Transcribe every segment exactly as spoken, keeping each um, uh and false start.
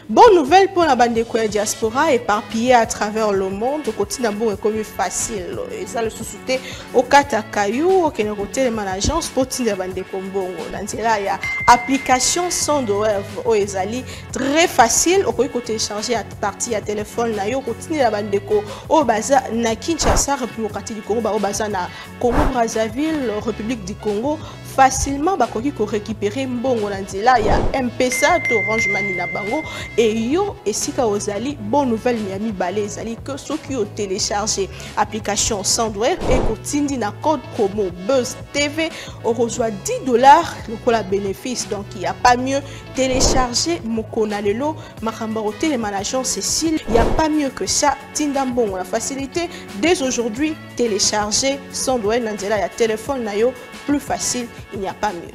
Bonne nouvelle pour la bande de diaspora éparpillée à travers le monde. Au quotidien, bon, est comme facile. Et ça, le sous-souté au Katakayou, au Kénéroté, les managers, pour la bande de Kombongo. Dans là, il y a application sans douleur au Ezali. Très facile. Au côté télécharger à partir à téléphone, là, au quotidien, la bande de Ko, au Baza, na Kinshasa, République du Congo, au Baza, na Congo-Brazzaville, République du Congo. Facilement, bah, qu'on récupérer mbongo là, il y a M P S A, Orange Money na bango, et yo, et si ka ozali, bonne nouvelle, Miami Balé, zali, que ceux qui ont téléchargé application Sandware et continue na code promo Buzz T V, on reçoit dix dollars, le la bénéfice, donc il n'y a pas mieux télécharger Mokona Lelo, Makambaroté, les managers Cécile, il n'y a pas mieux que ça, Tindambon, la facilité, dès aujourd'hui, télécharger Sandware, Nandela, il y a téléphone, nayo, plus facile, il n'y a pas mieux.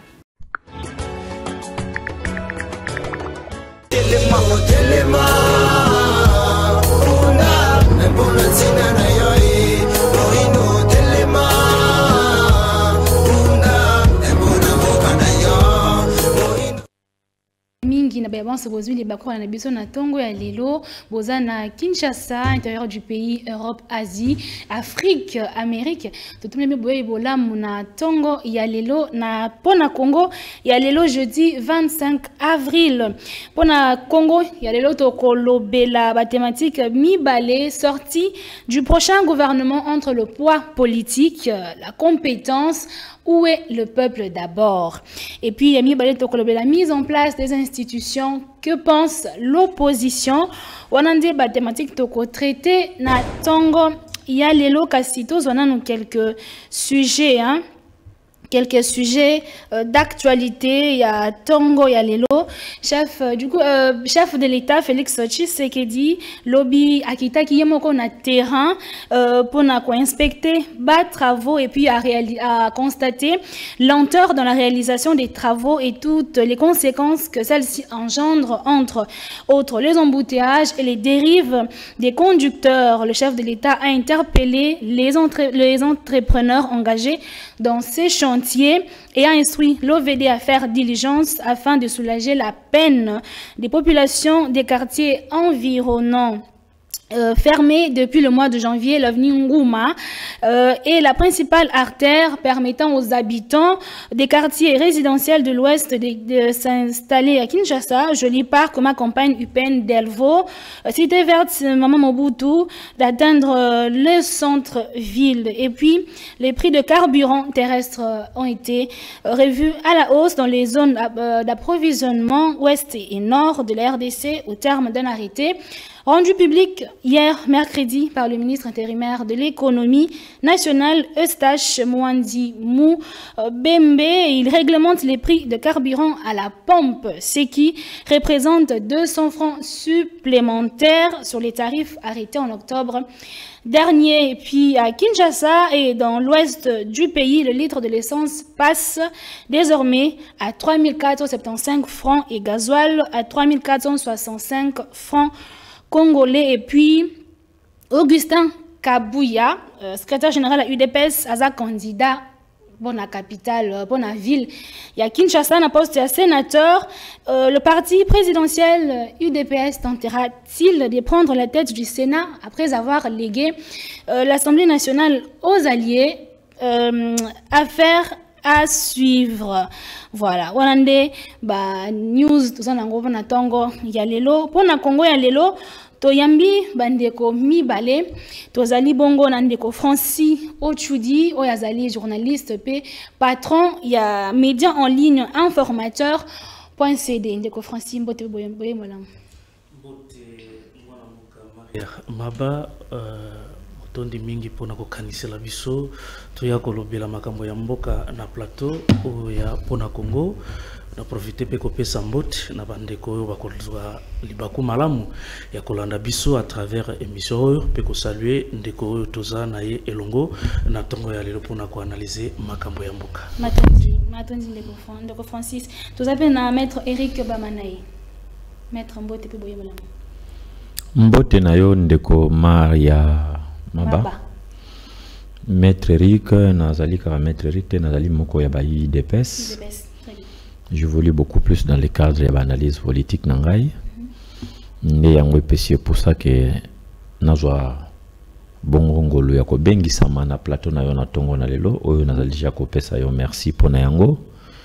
Mingi na bayabon se bozwi libako na biso na tongo ya lelo boza na Kinshasa, intérieur du pays, Europe, Asie, Afrique, Amérique. Tout le monde boye bolamu na tongo ya lelo na pona Congo ya lelo jeudi vingt-cinq avril. Pona Congo ya lelo to kolobela ba thématique mibale sortie du prochain gouvernement entre le poids politique, la compétence. Où est le peuple d'abord? Et puis, il y a la mise en place des institutions. Que pense l'opposition? On a des mathématiques traité na tongo. Il y a les locasitos, on a nous quelques sujets, hein? Quelques sujets euh, d'actualité. Il y a Tongo, il y a Lelo. Chef, euh, du coup, euh, chef de l'État, Félix Tshisekedi, lobby Akita qui est na terrain euh, pour na quoi inspecter, bas travaux et puis à, à constater lenteur dans la réalisation des travaux et toutes les conséquences que celles-ci engendrent, entre autres les embouteillages et les dérives des conducteurs. Le chef de l'État a interpellé les, entre les entrepreneurs engagés dans ces chantiers et a instruit l'O V D à faire diligence afin de soulager la peine des populations des quartiers environnants. Euh, fermé depuis le mois de janvier, l'avenue Ngouma euh, est la principale artère permettant aux habitants des quartiers résidentiels de l'ouest de, de s'installer à Kinshasa, Joli Parc, comme campagne U P N Delvaux, euh, Cité Verte, Maman Mobutu, d'atteindre euh, le centre-ville. Et puis, les prix de carburant terrestre euh, ont été euh, revus à la hausse dans les zones euh, d'approvisionnement ouest et nord de la R D C au terme d'un arrêté rendu public hier, mercredi, par le ministre intérimaire de l'économie nationale, Eustache Mwandi Mou Bembe. Il réglemente les prix de carburant à la pompe, ce qui représente deux cents francs supplémentaires sur les tarifs arrêtés en octobre dernier. Et puis à Kinshasa et dans l'ouest du pays, le litre de l'essence passe désormais à trois mille quatre cent soixante-quinze francs et gasoil à trois mille quatre cent soixante-cinq francs congolais. Et puis Augustin Kabouya, euh, secrétaire général à U D P S, à sa candidat pour la capitale, pour la ville. Il y a Kinshasa, un poste de sénateur. Euh, le parti présidentiel U D P S tentera-t-il de prendre la tête du Sénat après avoir légué euh, l'Assemblée nationale aux alliés? euh, Affaire à suivre. Voilà. Wanande ba news tout ça nango na tongo ya lelo pour na Congo ya lelo toyambi bandeko mibale tozali bongo na ndeko Francis Ochudi oyazali journaliste pe patron ya média en ligne informateur point C D ndeko Francis mbote boye boye molam mbote mwana muka Maba euh tondi mingi pona ko kanisela biso toya kolobela makambo ya mboka na plateau o ya pona Congo na profiter pe ko pesa mbote na bandeko oyo bakozwa libaku malamu ya kolanda biso à travers émission oyo pe ko saluer ndeko oyo toza na ye elongo na tongo ya lelo pona ko analyser makambo ya mboka. Matondi matondi ndeko ndeko Francis toza pe na maître Eric Bamanaye maître mbote pe boye malamu mbote na yo ndeko Maria Maba. Maba. Maître Eric, Nazali Kara Maître Eric, Nazali Moko Yabayi U D P S. Je voulais beaucoup plus dans le cadre de l'analyse politique Nangai. Mm -hmm. nde yango epesi pour ça que nazwa bongo ngolo ya kobengisa na plateau na yo na tongo na lelo oyo nazali déjà kopesa yo merci pona yango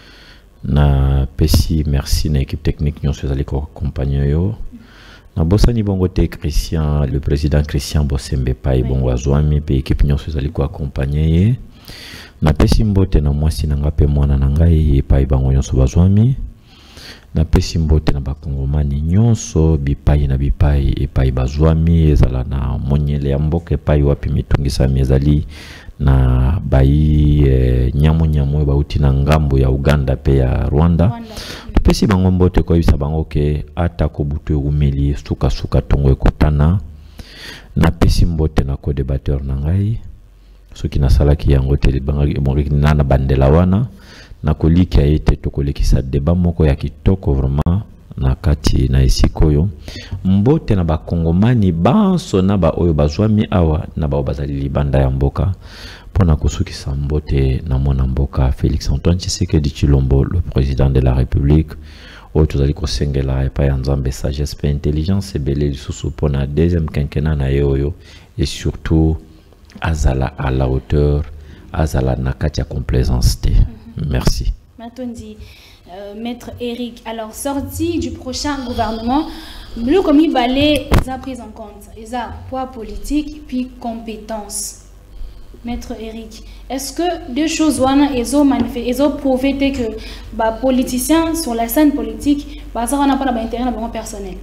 na pesi merci na équipe technique nyonso ezali ko accompagner yo na bosani bongo te Christian le président Christian Bosembe pai bongo azwami pe équipe nyonso ezali ko accompagner ye na pesi mbote na mwasi na ngape mwana na ngai pai bango nyonso bazwami na pesi mbote na bakongomani nyonso bipai na bipai epai bazwami ezala na monyele ya mboka epai wapi mitungisami ezali na bai eh, nyamu nyamu bauti na ngambo ya Uganda pe ya Rwanda, Rwanda. Pesi bango mbote kwa bisa bango ke ata kobutu umeli suka suka tongo ekotana na pesi mbote na co-débatteur na ngai soki na salaki yango tele bangi bongi na bandela wana na koliki a ete tokolekisa débat moko ya kitoko vraiment na kati na esikoyo mbote na bakongomani banso na ba oyo bazwami awa na ba bazali libanda ya mboka pona kusukisa mbote na mona mboka Félix Antoine Tshisekedi Tshilombo le président de la République oyo tozali kosengela epai ya Nzambe sagesse pe intelligence ebele lisusu pona deuxième quinquennat na ye oyo et surtout azala à la hauteur azala na kati ya complaisance te. Merci. Matondi, euh, Maître Eric, alors sorti du prochain gouvernement, le commis balai est pris en compte, ils ont poids politique puis compétence. Maître Eric, est-ce que deux choses ils ont manifesté, ils ont prouvé que les bah, politiciens sur la scène politique, bah, ça n'a pas d'intérêt dans le personnel?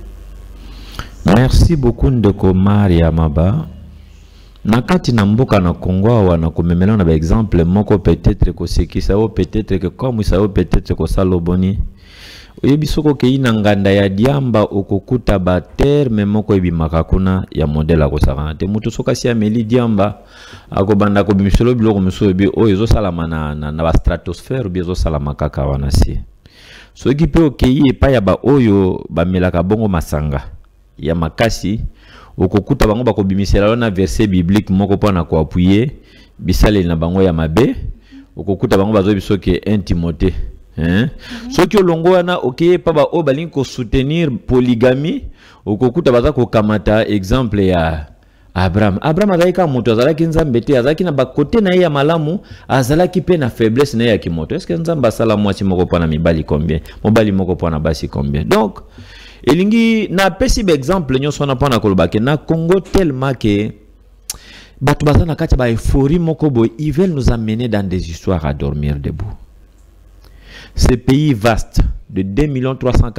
Merci beaucoup Ndeko Maria Maba. Nakati na mboka na Congo wana komemela na ba exemple moko peut-être ko sekisa o peut-être que comme ça o peut-être ko saloboni oyebisoko ke ina nganda ya diamba okokuta ba terme moko ebimaka kuna ya modela ko saka te mutu soka si ameli diamba akobanda ko bimisolo biloko miso bi o ezo salama na na ba stratosphère bi ezo salama kaka wana si soki pe okeyi epa ya ba oyo ba melaka bongo masanga ya makasi okokuta bango bakobimisela na verset biblique moko pona ko appuyer bisale na bango ya mabe okokuta bango bazo bisoke un Timothée hein soki olongo wana okeye pa ba o balingi ko soutenir polygamie okokuta baza ko kamata exemple ya Abraham Abraham azalaki moto azalaki Nzambe te azalaki na ba côté na ya malamu azalaki pe na faiblesse na ya kimoto est-ce que Nzambe asala mwasi moko pona mibali combien mobali moko pona basi combien donc elingi na pesi ba exemple nyonso na pona kolobake na Congo tellement que batu bazana kati ba euphorie moko boy ils veulent nous amener dans des histoires à dormir debout. Ce pays vaste de deux millions trois cent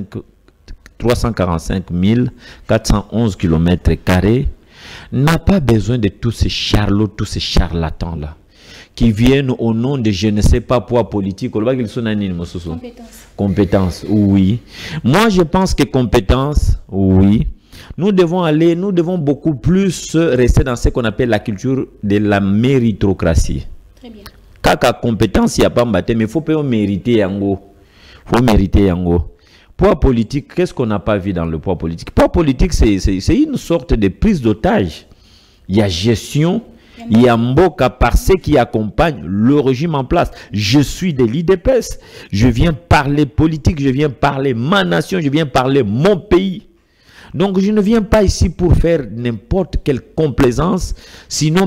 quarante-cinq mille quatre cent onze kilomètres carrés n'a pas besoin de tous ces charlots, tous ces charlatans là qui viennent au nom de je ne sais pas poids politique. Compétence. Compétence, oui. Moi, je pense que compétence, oui. Nous devons aller, nous devons beaucoup plus rester dans ce qu'on appelle la culture de la méritocratie. Très bien. Kaka compétence, il n'y a pas mbaté, mais il faut pas mériter yango. Il faut mériter yango. Poids politique, qu'est-ce qu'on n'a pas vu dans le poids politique? Poids politique, c'est une sorte de prise d'otage. Il y a gestion. Il y a Mboka par ceux qui accompagnent le régime en place. Je suis de l'I D P S. Je viens parler politique, je viens parler ma nation, je viens parler mon pays. Donc je ne viens pas ici pour faire n'importe quelle complaisance. Sinon,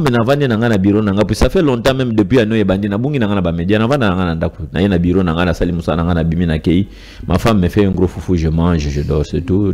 ça fait longtemps même depuis que ma femme me fait un gros foufou, je mange, je dors, c'est tout.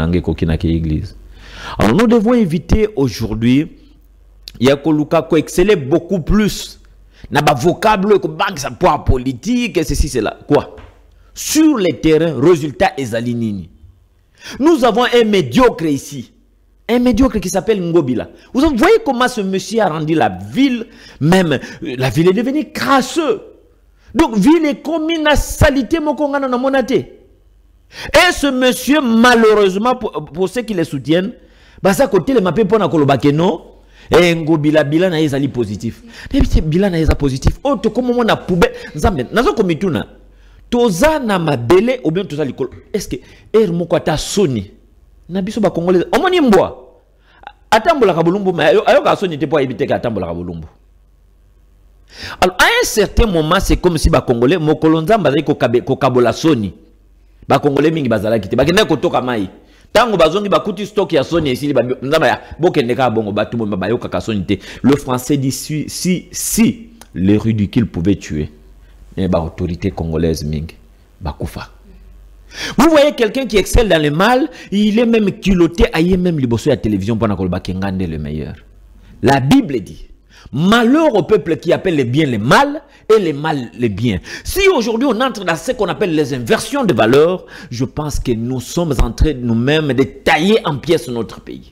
Alors nous devons éviter aujourd'hui. Il y a ko exceller beaucoup plus. Na ba vocable ko banque ça poids politique et ceci c'est là quoi. Sur les terrains, résultat ezalinini. Nous avons un médiocre ici. Un médiocre qui s'appelle Ngobila. Vous voyez comment ce monsieur a rendu la ville, même la ville est devenue crasseuse. Donc ville et commune a salité mokongana na monate. Et ce monsieur malheureusement pour, pour ceux qui le soutiennent, bah ça côté le mapé pour na kolobake non. Et Ngobila bila na ezali positif. Mais c'est bila na eza positif. Oh to comme on a poubelle. Nzambe nazo komituna. Toza na mabele ou bien toza likolo. Est-ce que er moko ta soni na biso ba congolais omoni mbwa atambola ka bolumbu mais ayo ka soni te pour éviter ka atambola ka bolumbu. Alors à un certain moment c'est comme si ba congolais mokolo nzamba zali ko kabola soni. Ba congolais mingi bazala kite ba kenda ko toka mai. Tango bazongi bakuti stock ya Sony ici nzamba ya bokendeka bongo batu mo bayoka ka Sony te. Le français dit si si si les ridicules pouvaient tuer. Et ba autorité congolaise ming bakufa. Vous voyez quelqu'un qui excelle dans le mal, il est même culotté, aïe même liboso à la télévision pour n'avoir Bakengande le meilleur. La Bible dit, malheur au peuple qui appelle les biens les mal et les mal les biens. Si aujourd'hui on entre dans ce qu'on appelle les inversions de valeurs, je pense que nous sommes en train nous-mêmes de tailler en pièces notre pays.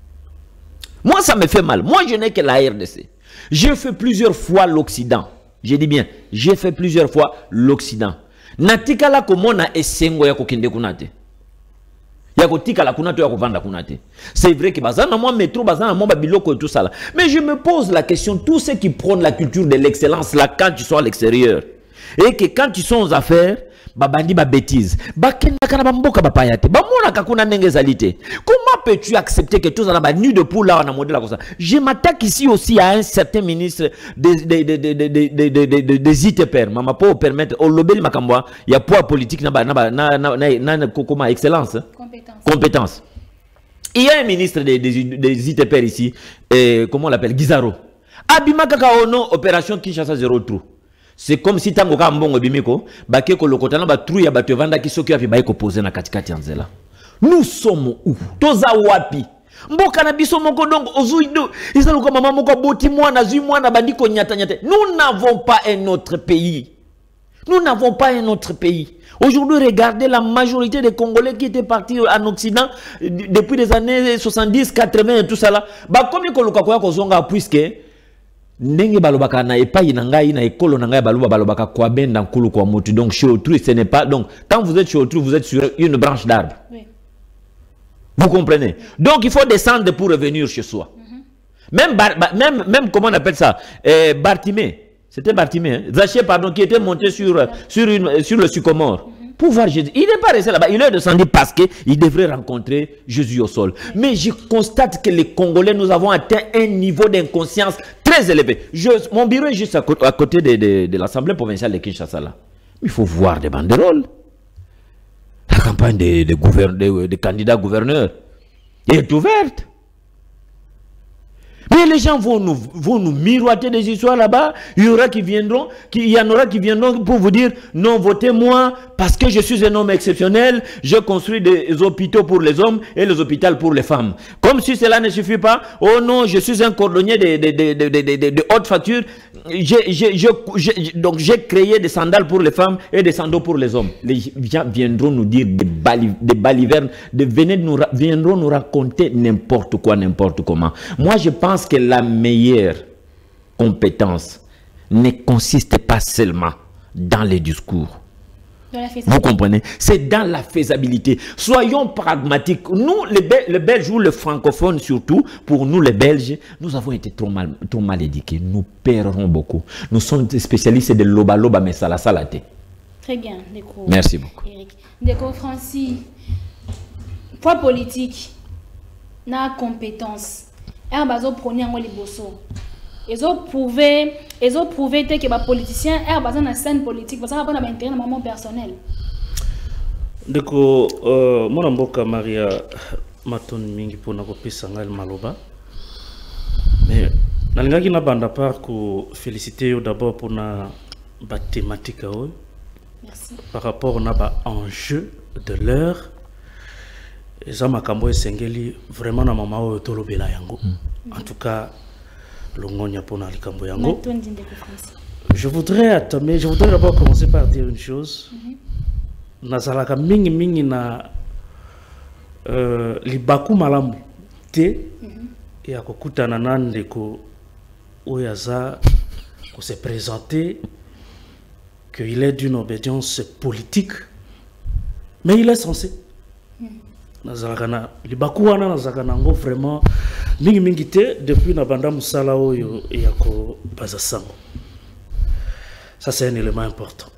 Moi ça me fait mal, moi je n'ai que la R D C. J'ai fait plusieurs fois l'Occident, j'ai dit bien, j'ai fait plusieurs fois l'Occident. Natika la komona esengo ya kokende kunate. Ya kotika la kunato ya kovanda kunate. C'est vrai que bazana moi métro bazana moi babiloko et tout ça là. Mais je me pose la question, tous ceux qui prônent la culture de l'excellence là quand ils sont à l'extérieur et que quand ils sont aux affaires, babandi ba bêtise. Bakenda kana bamboka bapayate. Bamona kakuna nengezalité. Comment peux-tu accepter que tout ça ba nu de poule là on a modèle comme ça? Je m'attaque ici aussi à un certain ministre des des des des des des des des des I T P R. Mama pour permettre au lobel makambwa, il y a poids politique na ba na na na na comment excellence. Compétence. Compétence. Il y a un ministre des des des I T P R ici et comment on l'appelle Gizaro. Abima kaka ono opération Kinshasa zéro trou. C'est comme si tango ka mbongo bimiko bake ko lokotana ba trou ya bato vanda ki soki api ba ko poser na katikati ya nzela. Nous sommes où? Toza wapi? Mboka na biso moko donc ozuido isalu ko mama moko boti mwana zui mwana bandiko nyata nyata. Nous n'avons pas un autre pays. Nous n'avons pas un autre pays. Aujourd'hui, regardez la majorité des Congolais qui étaient partis en Occident depuis les années soixante-dix, quatre-vingts et tout ça là. Bah comme ko lokakoya ko zonga puisque ndenge balobaka na epai na ngai na ekolo na ngai baloba balobaka kwa benda nkulu kwa mutu. Donc chez autrui ce n'est pas, donc quand vous êtes chez autrui vous êtes sur une branche d'arbre. Oui. Vous comprenez? Donc il faut descendre pour revenir chez soi. Mm-hmm. Même bar, ba, même même comment on appelle ça, euh, Bartimée, c'était Bartimée, hein? Zaché pardon, qui était monté sur ouais. sur une sur le sycomore. Mm-hmm. Pour voir Jésus. Il n'est pas resté là-bas. Il est descendu parce qu'il devrait rencontrer Jésus au sol. Mais je constate que les Congolais, nous avons atteint un niveau d'inconscience très élevé. Je, mon bureau est juste à côté, à côté de, de, de l'Assemblée provinciale de Kinshasa. Là. Il faut voir des banderoles. La campagne des de de, de candidats gouverneurs est ouverte. Mais les gens vont nous, vont nous miroiter des histoires là-bas. Il y aura qui viendront, qui, il y en aura qui viendront pour vous dire non, votez-moi parce que je suis un homme exceptionnel. Je construis des hôpitaux pour les hommes et les hôpitaux pour les femmes. Comme si cela ne suffit pas. Oh non, je suis un cordonnier de, de, de, de, de, de, de haute facture. J'ai, j'ai, je, je, donc j'ai créé des sandales pour les femmes et des sandaux pour les hommes. Les gens viendront nous dire des, bali, des balivernes, de, venez nous, viendront nous raconter n'importe quoi, n'importe comment. Moi, je pense que la meilleure compétence ne consiste pas seulement dans les discours. Vous comprenez? C'est dans la faisabilité. Soyons pragmatiques. Nous, les, Bel les Belges ou les francophones surtout, pour nous les Belges, nous avons été trop mal, trop mal éduqués. Nous paierons beaucoup. Nous sommes des spécialistes de loba-loba, mais ça la salate. Très bien, Déco. Merci beaucoup. Eric. Déco Francis, poids politique, na compétence. Et bazo prôner en les bosso. Ils ont prouvé, ils ont prouvé que les politiciens sont dans la scène politique, parce qu'ils n'ont pas d'intérêt dans le moment personnel. Donc, euh, mon amboka Maria Maton mingi pour na kopesa ngal maloba. Mais nalingaki na banda part ko féliciter d'abord pour na ba thématique o. Merci. Par rapport na ba enjeu de l'heure. Eza makambo esengeli vraiment na mama o tolobela yango. En tout cas Longonia pour na likambo yango. Je voudrais attendre, je voudrais d'abord commencer par dire une chose. Nazalaka mingi mingi na euh, libaku malamu te et akokutana na ndeko oyaza ko se présenter qu'il est d'une obédience politique, mais il est censé. Nazalakana libaku wana nazalaka nango vraiment mingi mingi te depuis na banda musala oyo yako bazasango. Ça c'est un élément important.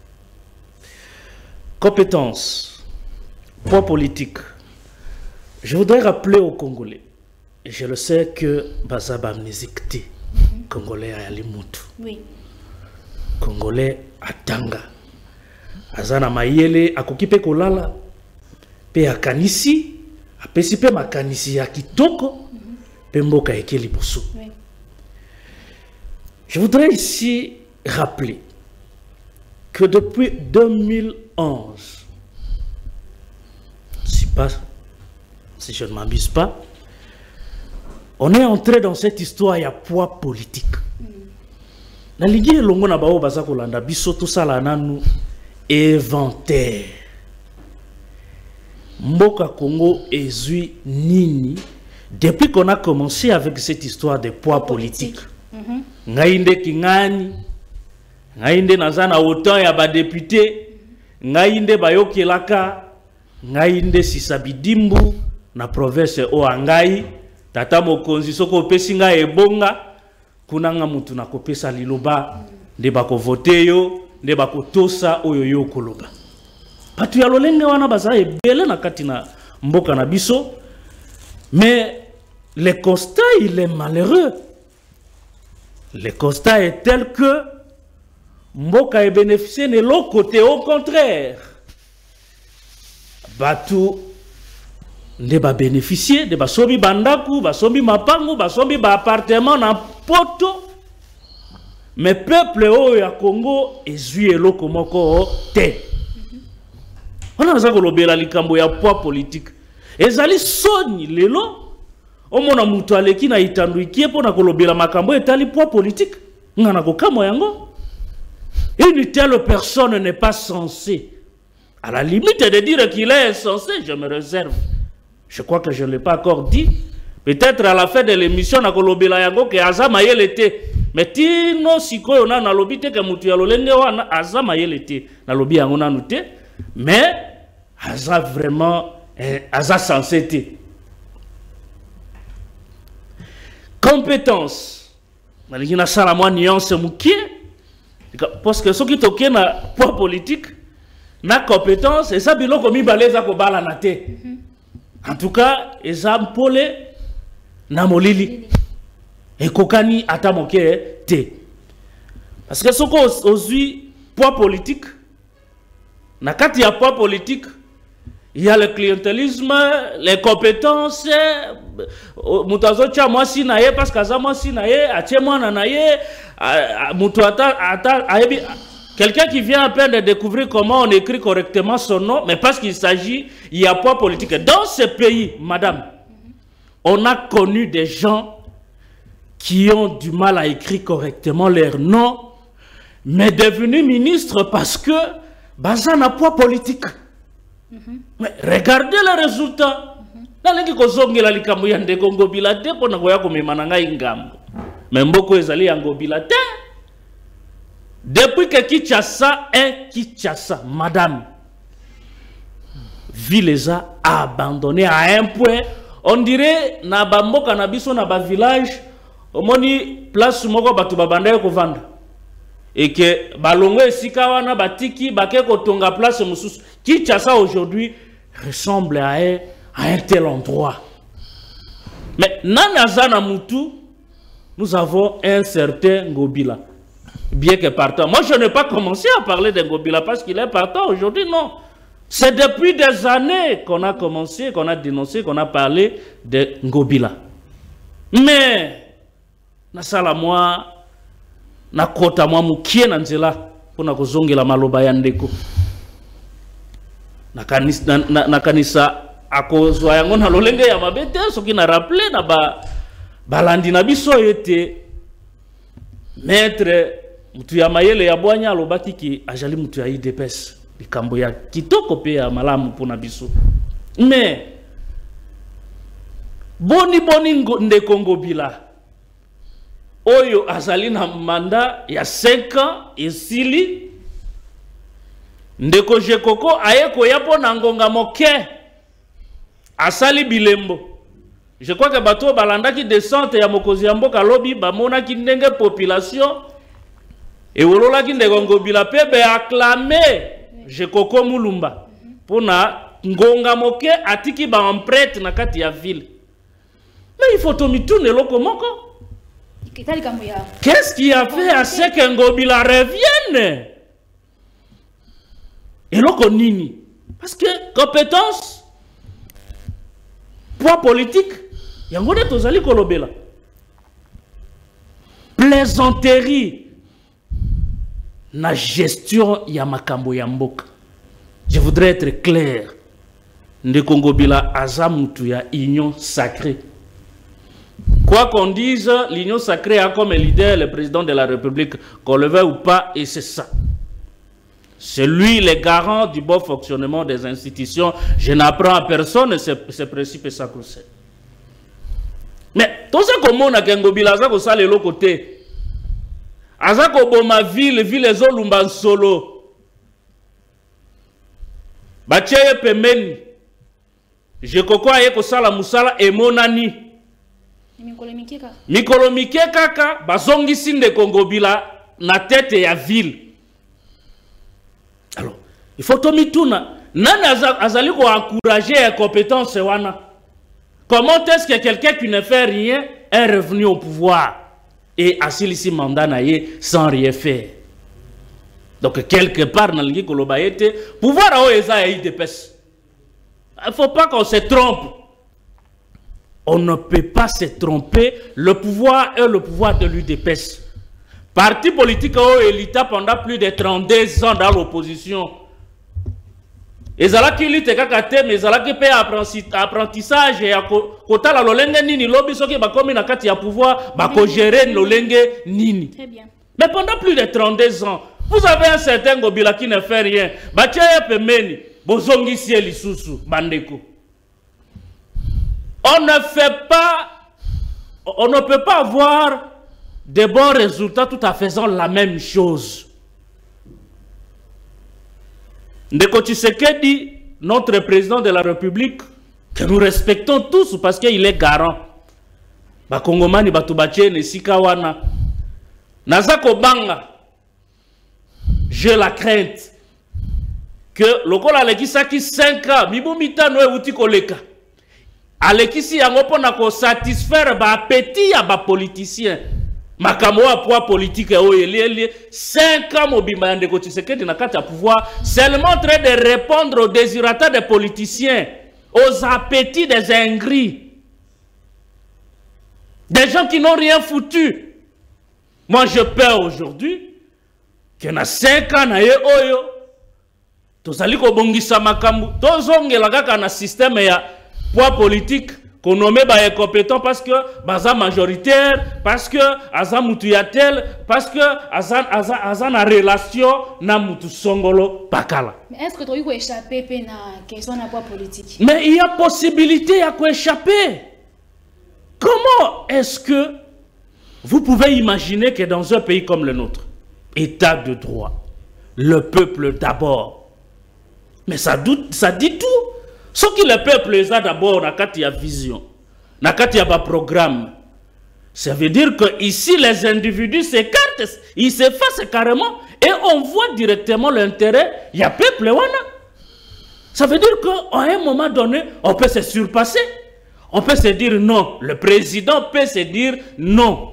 Compétences, poids politique. Je voudrais rappeler aux Congolais, et je le sais que Bazaba amnésique te, Congolais à Yalimutu. Oui. Congolais à Tanga. Azana Mayele, à Kokipe Kolala, Pe à Kanisi, apesi pe makanisi ya kitoko pe mboka ekeli boso. Je voudrais ici rappeler que depuis deux mille onze, si, pas, si je ne m'abuse pas, on est entré dans cette histoire, il y a poids politique. La Ligue est longue, on biso tout ça là, nous inventaire. Mboka Congo ezui nini depuis qu'on a commencé avec cette histoire de poids politique. Ngaïnde Kingani, ngaïnde nazana autant ya ba député, ngaïnde bayokelaka, ngaïnde Sisabidimbu na province o Angai, tata mokonzi soko pesinga ebonga, kunanga mutu na kopesa liloba, nde bako vote yo, nde bako tosa oyo yo koloba. Patu ya lolenge wana baza ebele na kati na mboka na biso, mais le constat il est malheureux. Le constat est tel que mboka est bénéficié de l'autre côté, au contraire. Batu ne ba bénéficier de basobi bandaku, basobi mapangu, basobi ba appartement na poto. Mais peuple o ya Congo ezui eloko moko te. On a ça kolobela likambo ya poids politique. Ezali soni lelo omona mutu aleki na itanduikie pona kolobela makambo etali poids politique. Ngana kokamo yango. Une telle personne n'est pas censée, à la limite de dire qu'il est censé, je me réserve. Je crois que je ne l'ai pas encore dit. Peut-être à la fin de l'émission, na kolobela yango ke azama yelete. Mais tino siko yona na lobite ke mutu ya lolenge wana azama yelete. Na lobi yango na nute. Mais aza vraiment eh, aza censé te. Compétence. Il y a ça la moi nuance mouké. Parce que ce qui toque na poids politique, na compétence, et ça bilo comme baleza ko bala na te. En tout cas, ezam pole na molili. Et kokani ata moké te. Parce que ce qu'on ozui poids politique, na kati ya poids politique, il y a le clientélisme, les compétences, mutazo cha mwasi na ye parce que za mwasi na ye atie mwana na ye mutu ata ata quelqu'un qui vient à peine de découvrir comment on écrit correctement son nom, mais parce qu'il s'agit, il y a poids politique. Dans ce pays, madame, on a connu des gens qui ont du mal à écrire correctement leur nom, mais devenus ministres parce que baza na poids politique. Mm-hmm. Mais regardez les résultats. Nalengi kozongela likambo ya ndeko ngobila te pona koya komemana ngai ngambo. Mais mboko ezali ya ngobila te. Depuis que Kinshasa est Kinshasa, madame, ville a abandonné à un point. On dirait na ba mboka na biso na ba village, omoni place moko batu babanda ko vanda. Et que balongo esika wana batiki bake kotonga place mususu. Kinshasa aujourd'hui ressemble à un, à un tel endroit. Mais Nanazana Moutou, nous avons un certain Ngobila. Bien que partant. Moi, je n'ai pas commencé à parler de Ngobila parce qu'il est partant aujourd'hui, non. C'est depuis des années qu'on a commencé, qu'on a dénoncé, qu'on a parlé de Ngobila. Mais, nasala moi, na kota moi mukie na nzela pour na kozongela maloba ya ndeko. Na kanisa na, na, na kanisa akozwa yango na lolenge ya mabete soki na rappeler na ba balandi na biso ete maître mutu ya mayele ya bwanya alobaki ki ajali mutu ya I D P S likambo ya kitoko pe ya malamu pona biso. Mais boni boni ndeko Ngobila oyo azali na manda ya cinq ans esili ndeko Jekoko ayeko yapo na ngonga moke asali bilembo. Je crois que bato balanda ki descente ya mokozi ya mboka lobi bamona ki ndenge population e wolola ki ndeko Ngobila pe be acclamer Jekoko Mulumba pona ngonga moke atiki ba emprunte na kati ya ville. Mais il faut tomitune loko moko. Qu'est-ce qui a fait à ce que Ngobila revienne? Et l'on nini. Parce que compétence, poids politique yango nde tozali kolobela. Plaisanterie na gestion ya makambo ya mboka. Je voudrais être clair. Ndeko Ngobila aza mutu ya union sacrée. Quoi qu'on dise, l'union sacrée a comme leader le président de la République, qu'on le veuille ou pas, et c'est ça. C'est lui le garant du bon fonctionnement des institutions. Je n'apprends à personne ce principe et ça. Mais tout ça comme on a Ngobila aza ko sala le côté. Aza ko boma ville, ville ezolumba solo. Bacheye pemeni. Je kokwa ye ko sala musala e monani. Mikolo mike kaka bazongi sinde Ngobila na tête ya ville. Alors, il faut to mituna nani azali ko encourager les compétences wana. Comment est-ce que quelqu'un qui ne fait rien est revenu au pouvoir et assis ici mandat naie sans rien faire? Donc quelque part dans le koloba était pouvoir a eza I D P S. Il faut pas qu'on se trompe. On ne peut pas se tromper. Le pouvoir est le pouvoir de l'U D P S. Parti politique au élita pendant plus de trente-deux ans dans l'opposition. Et ça qui lutte kakate, mais ça qui paye apprentissage et à kota la lolenge nini lobby soki ba komi na kati ya pouvoir ba ko gérer lolenge nini. Très bien. Mais pendant plus de trente-deux ans, vous avez un certain Ngobila qui ne fait rien. Ba tcheye pemeni, bozongi sieli susu bandeko. On ne fait pas, on ne peut pas avoir de bons résultats tout en faisant la même chose. Ndeko Tshisekedi, notre président de la République, que nous respectons tous parce qu'il est garant. Bakongomani batubache ne sikawana. Nazako banga. J'ai la crainte que le kola lekisaki cinq ans, mibumita noe uti koleka. Alekisi yango pona ko satisfaire ba appétit ya ba politicien. Makamo a poids politique o yeli cinq ans mobimba ndeko Tshisekedi na kati ya pouvoir seulement en train de répondre aux désirata des politiciens, aux appétits des ingris. Des gens qui n'ont rien foutu. Moi je peur aujourd'hui que na cinq ans na ye oyo tozali ko bongisa makambo tozongela kaka na système ya poids politique qu'on nomme ba incompétent parce que baza majoritaire, parce que aza mutu ya tel, parce que aza aza aza na relation na mutu songolo pakala. Mais est-ce que tu as échappé à la question de poids politique? Mais il y a possibilité à quoi échapper. Comment est-ce que vous pouvez imaginer que dans un pays comme le nôtre, État de droit, le peuple d'abord, mais ça, doute, ça dit tout. Ce que le peuple est d'abord, il y a vision, il y a programme. Ça veut dire que ici les individus s'écartent, ils s'effacent carrément et on voit directement l'intérêt. Il y a peuple. Ça veut dire qu'à un moment donné, on peut se surpasser. On peut se dire non. Le président peut se dire non.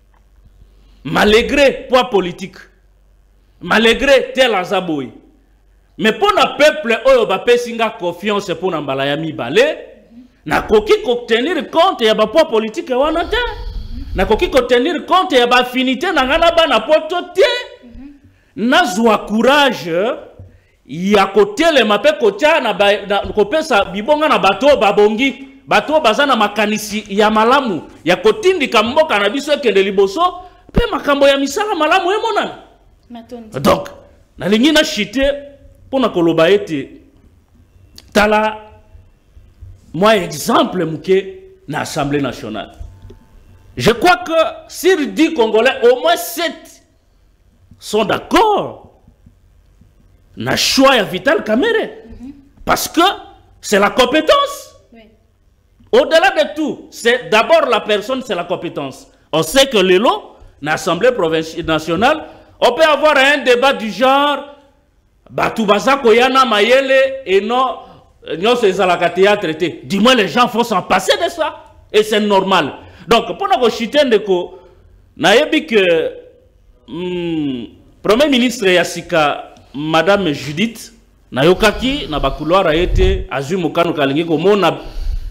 Malgré poids politique, malgré tel azaboui. Mais pour le peuple, oyo ba pesinga confiance pour nambala ya mibale, na koki ko tenir compte ya ba poids politique wana te. Na koki ko tenir compte ya ba affinité na ngana ba na poto te. Na zwa courage ya kotele mape kotia na kopesa bibonga na bato babongi, bato bazana makanisi ya malamu, ya kotindika mboka na biso ekende liboso, pe makambo ya misala malamu emonana. Donc, na lingi na chite pour na koloba ete tala moi exemple mouké na Assemblée nationale. Je crois que sur dix Congolais, au moins sept sont d'accord na choix ya Vital Kamerhe. Mm-hmm. Parce que c'est la compétence. Oui. Au-delà de tout, c'est d'abord la personne, c'est la compétence. On sait que le lot, na Assemblée nationale, on peut avoir un débat du genre Batubaza Koyana Mayele et non, non c'est ça la traité. Dis-moi, les gens font s'en passer de ça. Et c'est normal. Donc, pour nous chiter de ko, naïbi que hmm, Premier ministre Yassika, Madame Judith, Nayokaki, Nabakuloa a été Azumukano Kalingi, comme on a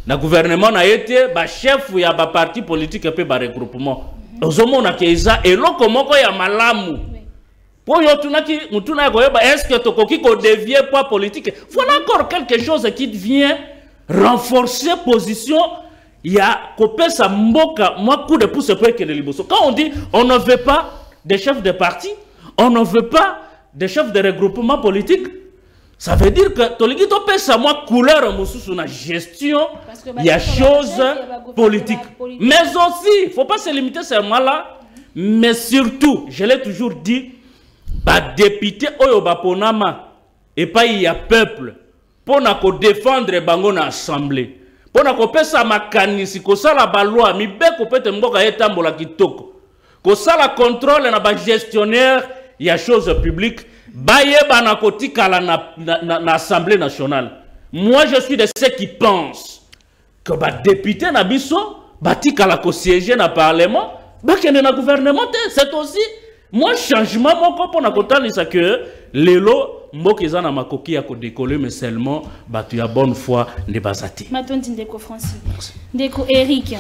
na gouvernement na été ba chef ya ba parti politique pe ba regroupement ozomona ke eza eloko moko ya malamu po yo tunaki mutuna ko yeba est-ce que tokoki ko dévier poids politique. Voilà encore quelque chose qui vient renforcer position ya kopesa mboka moi coup de pouce pour que le liboso. Quand on dit on ne veut pas des chefs de parti, on ne veut pas des chefs de regroupement politique, ça veut dire que toliki to pesa moi couleur mususu na gestion il y a chose politique. Mais aussi, il ne faut pas se limiter seulement là, mais surtout, je l'ai toujours dit, bah député oyo ba ponama et pas il y a peuple pour na ko défendre bango na assemblée. Pour na ko pesa makanisi ko sala ba loi mi be ko pete mboka etambola kitoko. Ko sala contrôle na ba gestionnaire il y a chose publique. Baye banakoti kala na, na, na, na Assemblée nationale. Moi je suis de ceux qui pensent que ba député na biso bati kala ko siéger na parlement, ba kende na gouvernement, c'est aussi moi changement mon pour na kotanisa que lelo mboka eza na makoki ya ko décoller mais seulement batu ya bonne foi ne bazati. Matondi ndeko Francis. Ndeko Eric.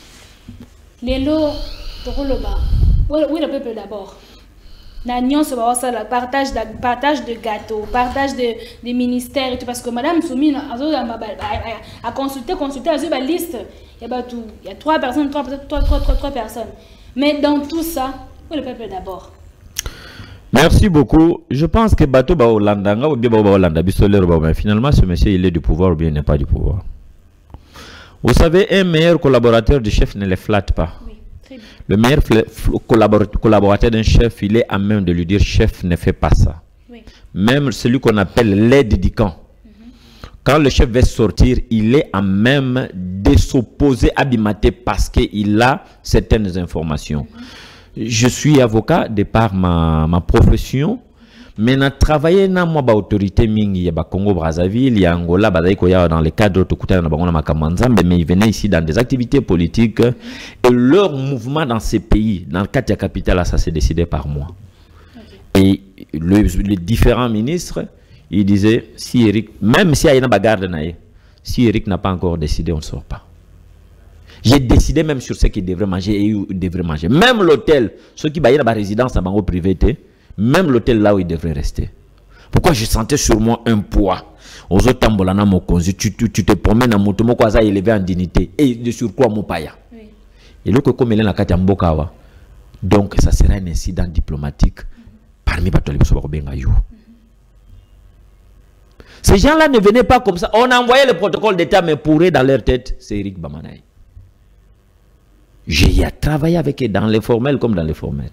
Lelo tokoloba. Oui le peuple d'abord. L'agnon se va la partage de partage de gâteaux, partage de des ministères et tout parce que madame Soumine a consulté consulté a la liste il y a tout il y a trois personnes trois trois trois trois, trois personnes mais dans tout ça où le peuple d'abord. Merci beaucoup. Je pense que bateau ba Hollanda ou bien ba Hollanda bisoleur ba finalement ce monsieur il est du pouvoir ou bien il n'est pas du pouvoir. Vous savez un meilleur collaborateur du chef ne le flatte pas. Oui. Le meilleur collaborateur d'un chef, il est à même de lui dire chef ne fait pas ça. Oui. Même celui qu'on appelle l'aide du camp. Mm-hmm. Quand le chef va sortir, il est à même de s'opposer à Bimaté parce qu'il a certaines informations. Mm-hmm. Je suis avocat de par ma, ma profession. Mais na travaillé na moi ba autorité mingi ya ba Congo Brazzaville, ya Angola, ba daiko ya dans les cadres de Kuta na bango na makamwanzambe, mais ils venaient ici dans des activités politiques et leur mouvement dans ces pays, dans le cadre de la capitale, ça s'est décidé par moi. Okay. Et le, les différents ministres, ils disaient si Eric, même si il y a une bagarre de naïe, si Eric n'a pas encore décidé, on ne sort pas. J'ai décidé même sur ce qu'il devrait manger et où il devrait manger. Même l'hôtel, ceux qui baillent dans la résidence à bango privé, même l'hôtel là où il devrait rester. Pourquoi je sentais sur moi un poids. Tu, tu, tu te promènes en moto, tu es élevé en dignité. Et de surcroît, mon paya. Oui. Et là, comme il est dans la Mbokawa, donc ça sera un incident diplomatique parmi les gens. Ces gens-là ne venaient pas comme ça. On a envoyé le protocole d'État, mais pour eux, dans leur tête, c'est Eric Bamanaï. J'ai travaillé avec eux dans les formels comme dans les formels.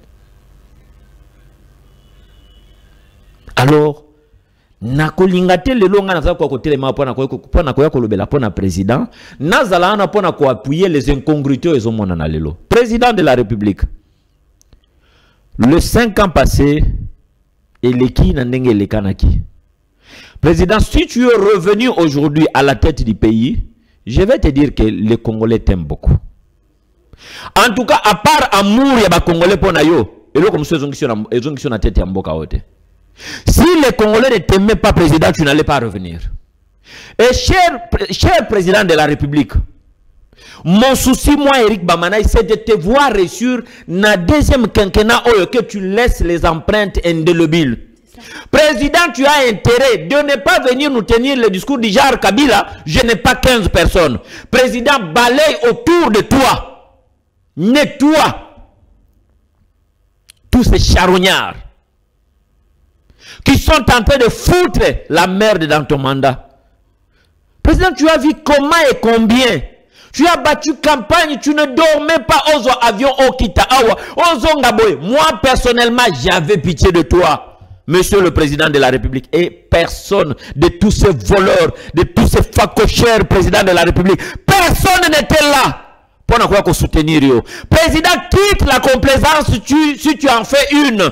Alors, nakolingate le longa na kwa côté les ma pona kwa pona kwa kolobela pona président nazala na pona kwa appuyer les incongruités ils ont mon na lelo président de la République le cinq ans passé eleki na ndenge lekanaki président si tu es revenu aujourd'hui à la tête du pays je vais te dire que les Congolais t'aiment beaucoup en tout cas à part amour ya ba Congolais pona yo elo comme ceux qui sont ils ont qui sont na tête ya mboka wote. Si les Congolais ne t'aimaient pas président, tu n'allais pas revenir. Et cher, cher président de la République, mon souci, moi, Eric Bamanaï, c'est de te voir sur la deuxième quinquennat que tu laisses les empreintes indélébiles. Président, tu as intérêt de ne pas venir nous tenir le discours du genre Kabila, je n'ai pas quinze personnes. Président, balaye autour de toi. Nettoie tous ces charognards qui sont en train de foutre la merde dans ton mandat. Président, tu as vu comment et combien. Tu as battu campagne, tu ne dormais pas aux avions au Kitaawa, aux Ongaboy. Moi, personnellement, j'avais pitié de toi, monsieur le président de la République. Et personne de tous ces voleurs, de tous ces facochères présidents de la République, personne n'était là pour nous soutenir. Président, quitte la complaisance si tu, si tu en fais une.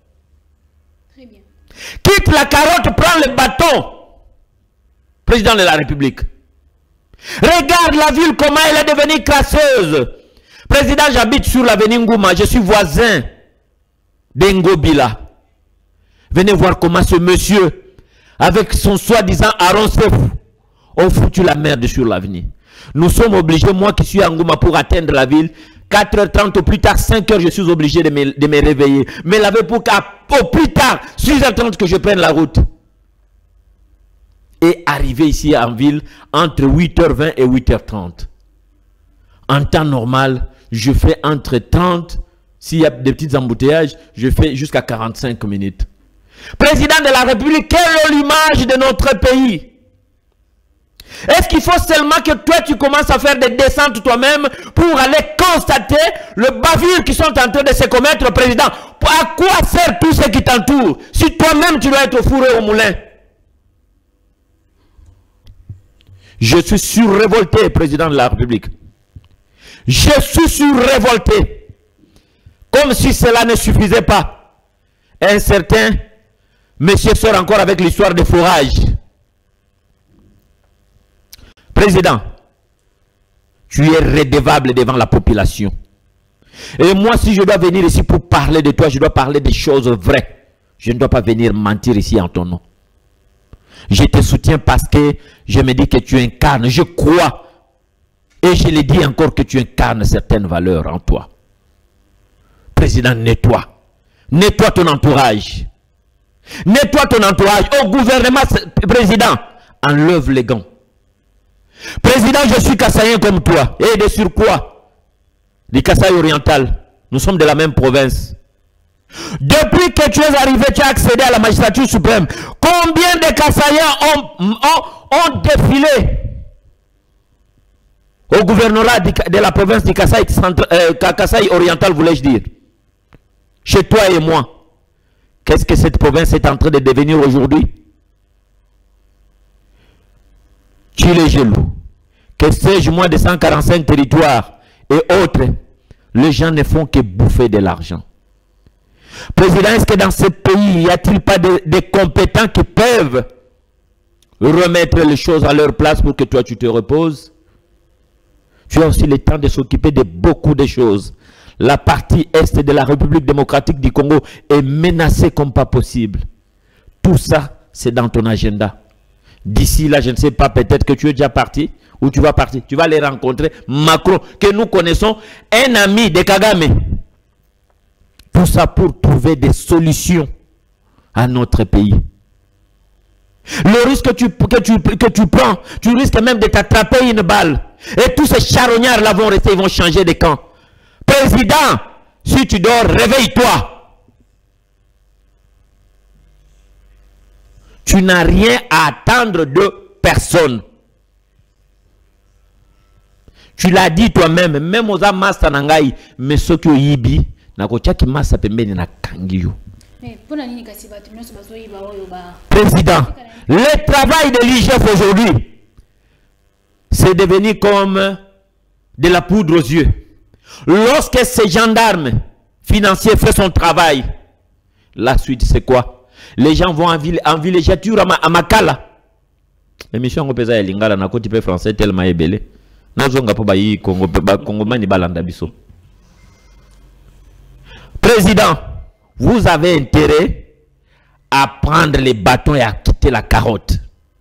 Quitte la carotte, prends le bâton. Président de la République. Regarde la ville, comment elle est devenue crasseuse. Président, j'habite sur l'avenue Ngouma. Je suis voisin d'Engobila. Venez voir comment ce monsieur, avec son soi-disant Aaron Sef, ont foutu la merde sur l'avenue. Nous sommes obligés, moi qui suis à Ngouma pour atteindre la ville, quatre heures trente au plus tard, cinq heures, je suis obligé de me, de me réveiller. Me laver pour qu'au plus tard, six heures trente que je prenne la route. Et arriver ici en ville entre huit heures vingt et huit heures trente. En temps normal, je fais entre trente, s'il y a des petits embouteillages, je fais jusqu'à quarante-cinq minutes. Président de la République, quelle est l'image de notre pays? Est-ce qu'il faut seulement que toi tu commences à faire des descentes toi-même pour aller constater le bavure qui sont en train de se commettre, président? À quoi sert tout ce qui t'entoure si toi-même tu dois être au four et au moulin? Je suis surrévolté, président de la République. Je suis surrévolté. Comme si cela ne suffisait pas. Un certain monsieur sort encore avec l'histoire des fourrages. Président, tu es redevable devant la population. Et moi, si je dois venir ici pour parler de toi, je dois parler des choses vraies. Je ne dois pas venir mentir ici en ton nom. Je te soutiens parce que je me dis que tu incarnes, je crois. Et je le dis encore que tu incarnes certaines valeurs en toi. Président, nettoie. Nettoie ton entourage. Nettoie ton entourage. Au gouvernement, président, enlève les gants. Président, je suis Kassaïen comme toi. Et de surcroît, les Kasaï oriental, nous sommes de la même province. Depuis que tu es arrivé, tu as accédé à la magistrature suprême. Combien de Kassaïens ont, ont, ont défilé au gouvernorat de la province du Kasaï, euh, Kasaï oriental, voulais-je dire? Chez toi et moi, qu'est-ce que cette province est en train de devenir aujourd'hui? Tu es jaloux. Que sais-je moi de cent quarante-cinq territoires et autres, les gens ne font que bouffer de l'argent. Président, est-ce que dans ce pays, n'y a-t-il pas de, de compétents qui peuvent remettre les choses à leur place pour que toi tu te reposes? Tu as aussi le temps de s'occuper de beaucoup de choses. La partie est de la République démocratique du Congo est menacée comme pas possible. Tout ça, c'est dans ton agenda. D'ici là, je ne sais pas, peut-être que tu es déjà parti ou tu vas partir. Tu vas aller rencontrer Macron, que nous connaissons, un ami de Kagame. Tout ça pour trouver des solutions à notre pays. Le risque que tu, que tu, que tu prends, tu risques même de t'attraper une balle. Et tous ces charognards-là vont rester, ils vont changer de camp. Président, si tu dors, réveille-toi. Tu n'as rien à attendre de personne. Tu l'as dit toi-même, même aux amas nangai, mais ce que yibi, na kochaki masa pembeni na kangiyo. Président, le travail de l'I G F aujourd'hui, c'est devenu comme de la poudre aux yeux. Lorsque ces gendarmes financiers font son travail, la suite c'est quoi? Les gens vont en, ville, en villégiature à, ma, à Makala. L'émission on peut dire lingala na côté français tellement ébélé. Nazonga po bayi Congo Congo mani balanda biso. Président, vous avez intérêt à prendre les bâtons et à quitter la carotte.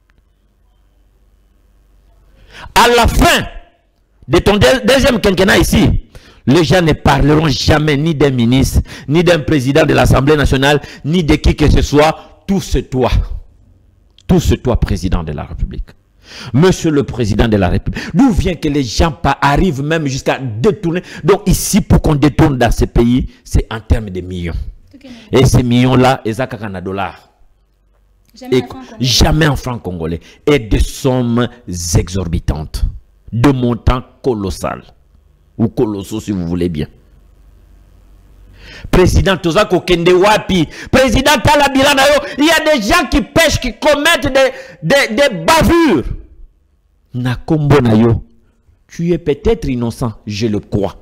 À la fin de ton deuxième quinquennat ici, les gens ne parleront jamais ni d'un ministre, ni d'un président de l'Assemblée nationale, ni de qui que ce soit. Tout c'est toi. Tout c'est toi, président de la République. Monsieur le président de la République, d'où vient que les gens arrivent même jusqu'à détourner? Donc ici, pour qu'on détourne dans ce pays, c'est en termes de millions. Okay. Et ces millions-là, ils ont un dollar. Jamais, et, jamais en francs congolais. Et des sommes exorbitantes. De montants colossal. Ou colossaux si vous voulez bien. Président Tozako Kendewapi, président Talabilanayo, il y a des gens qui pêchent, qui commettent des, des, des bavures. Nakombo Nayo, tu es peut-être innocent, je le crois.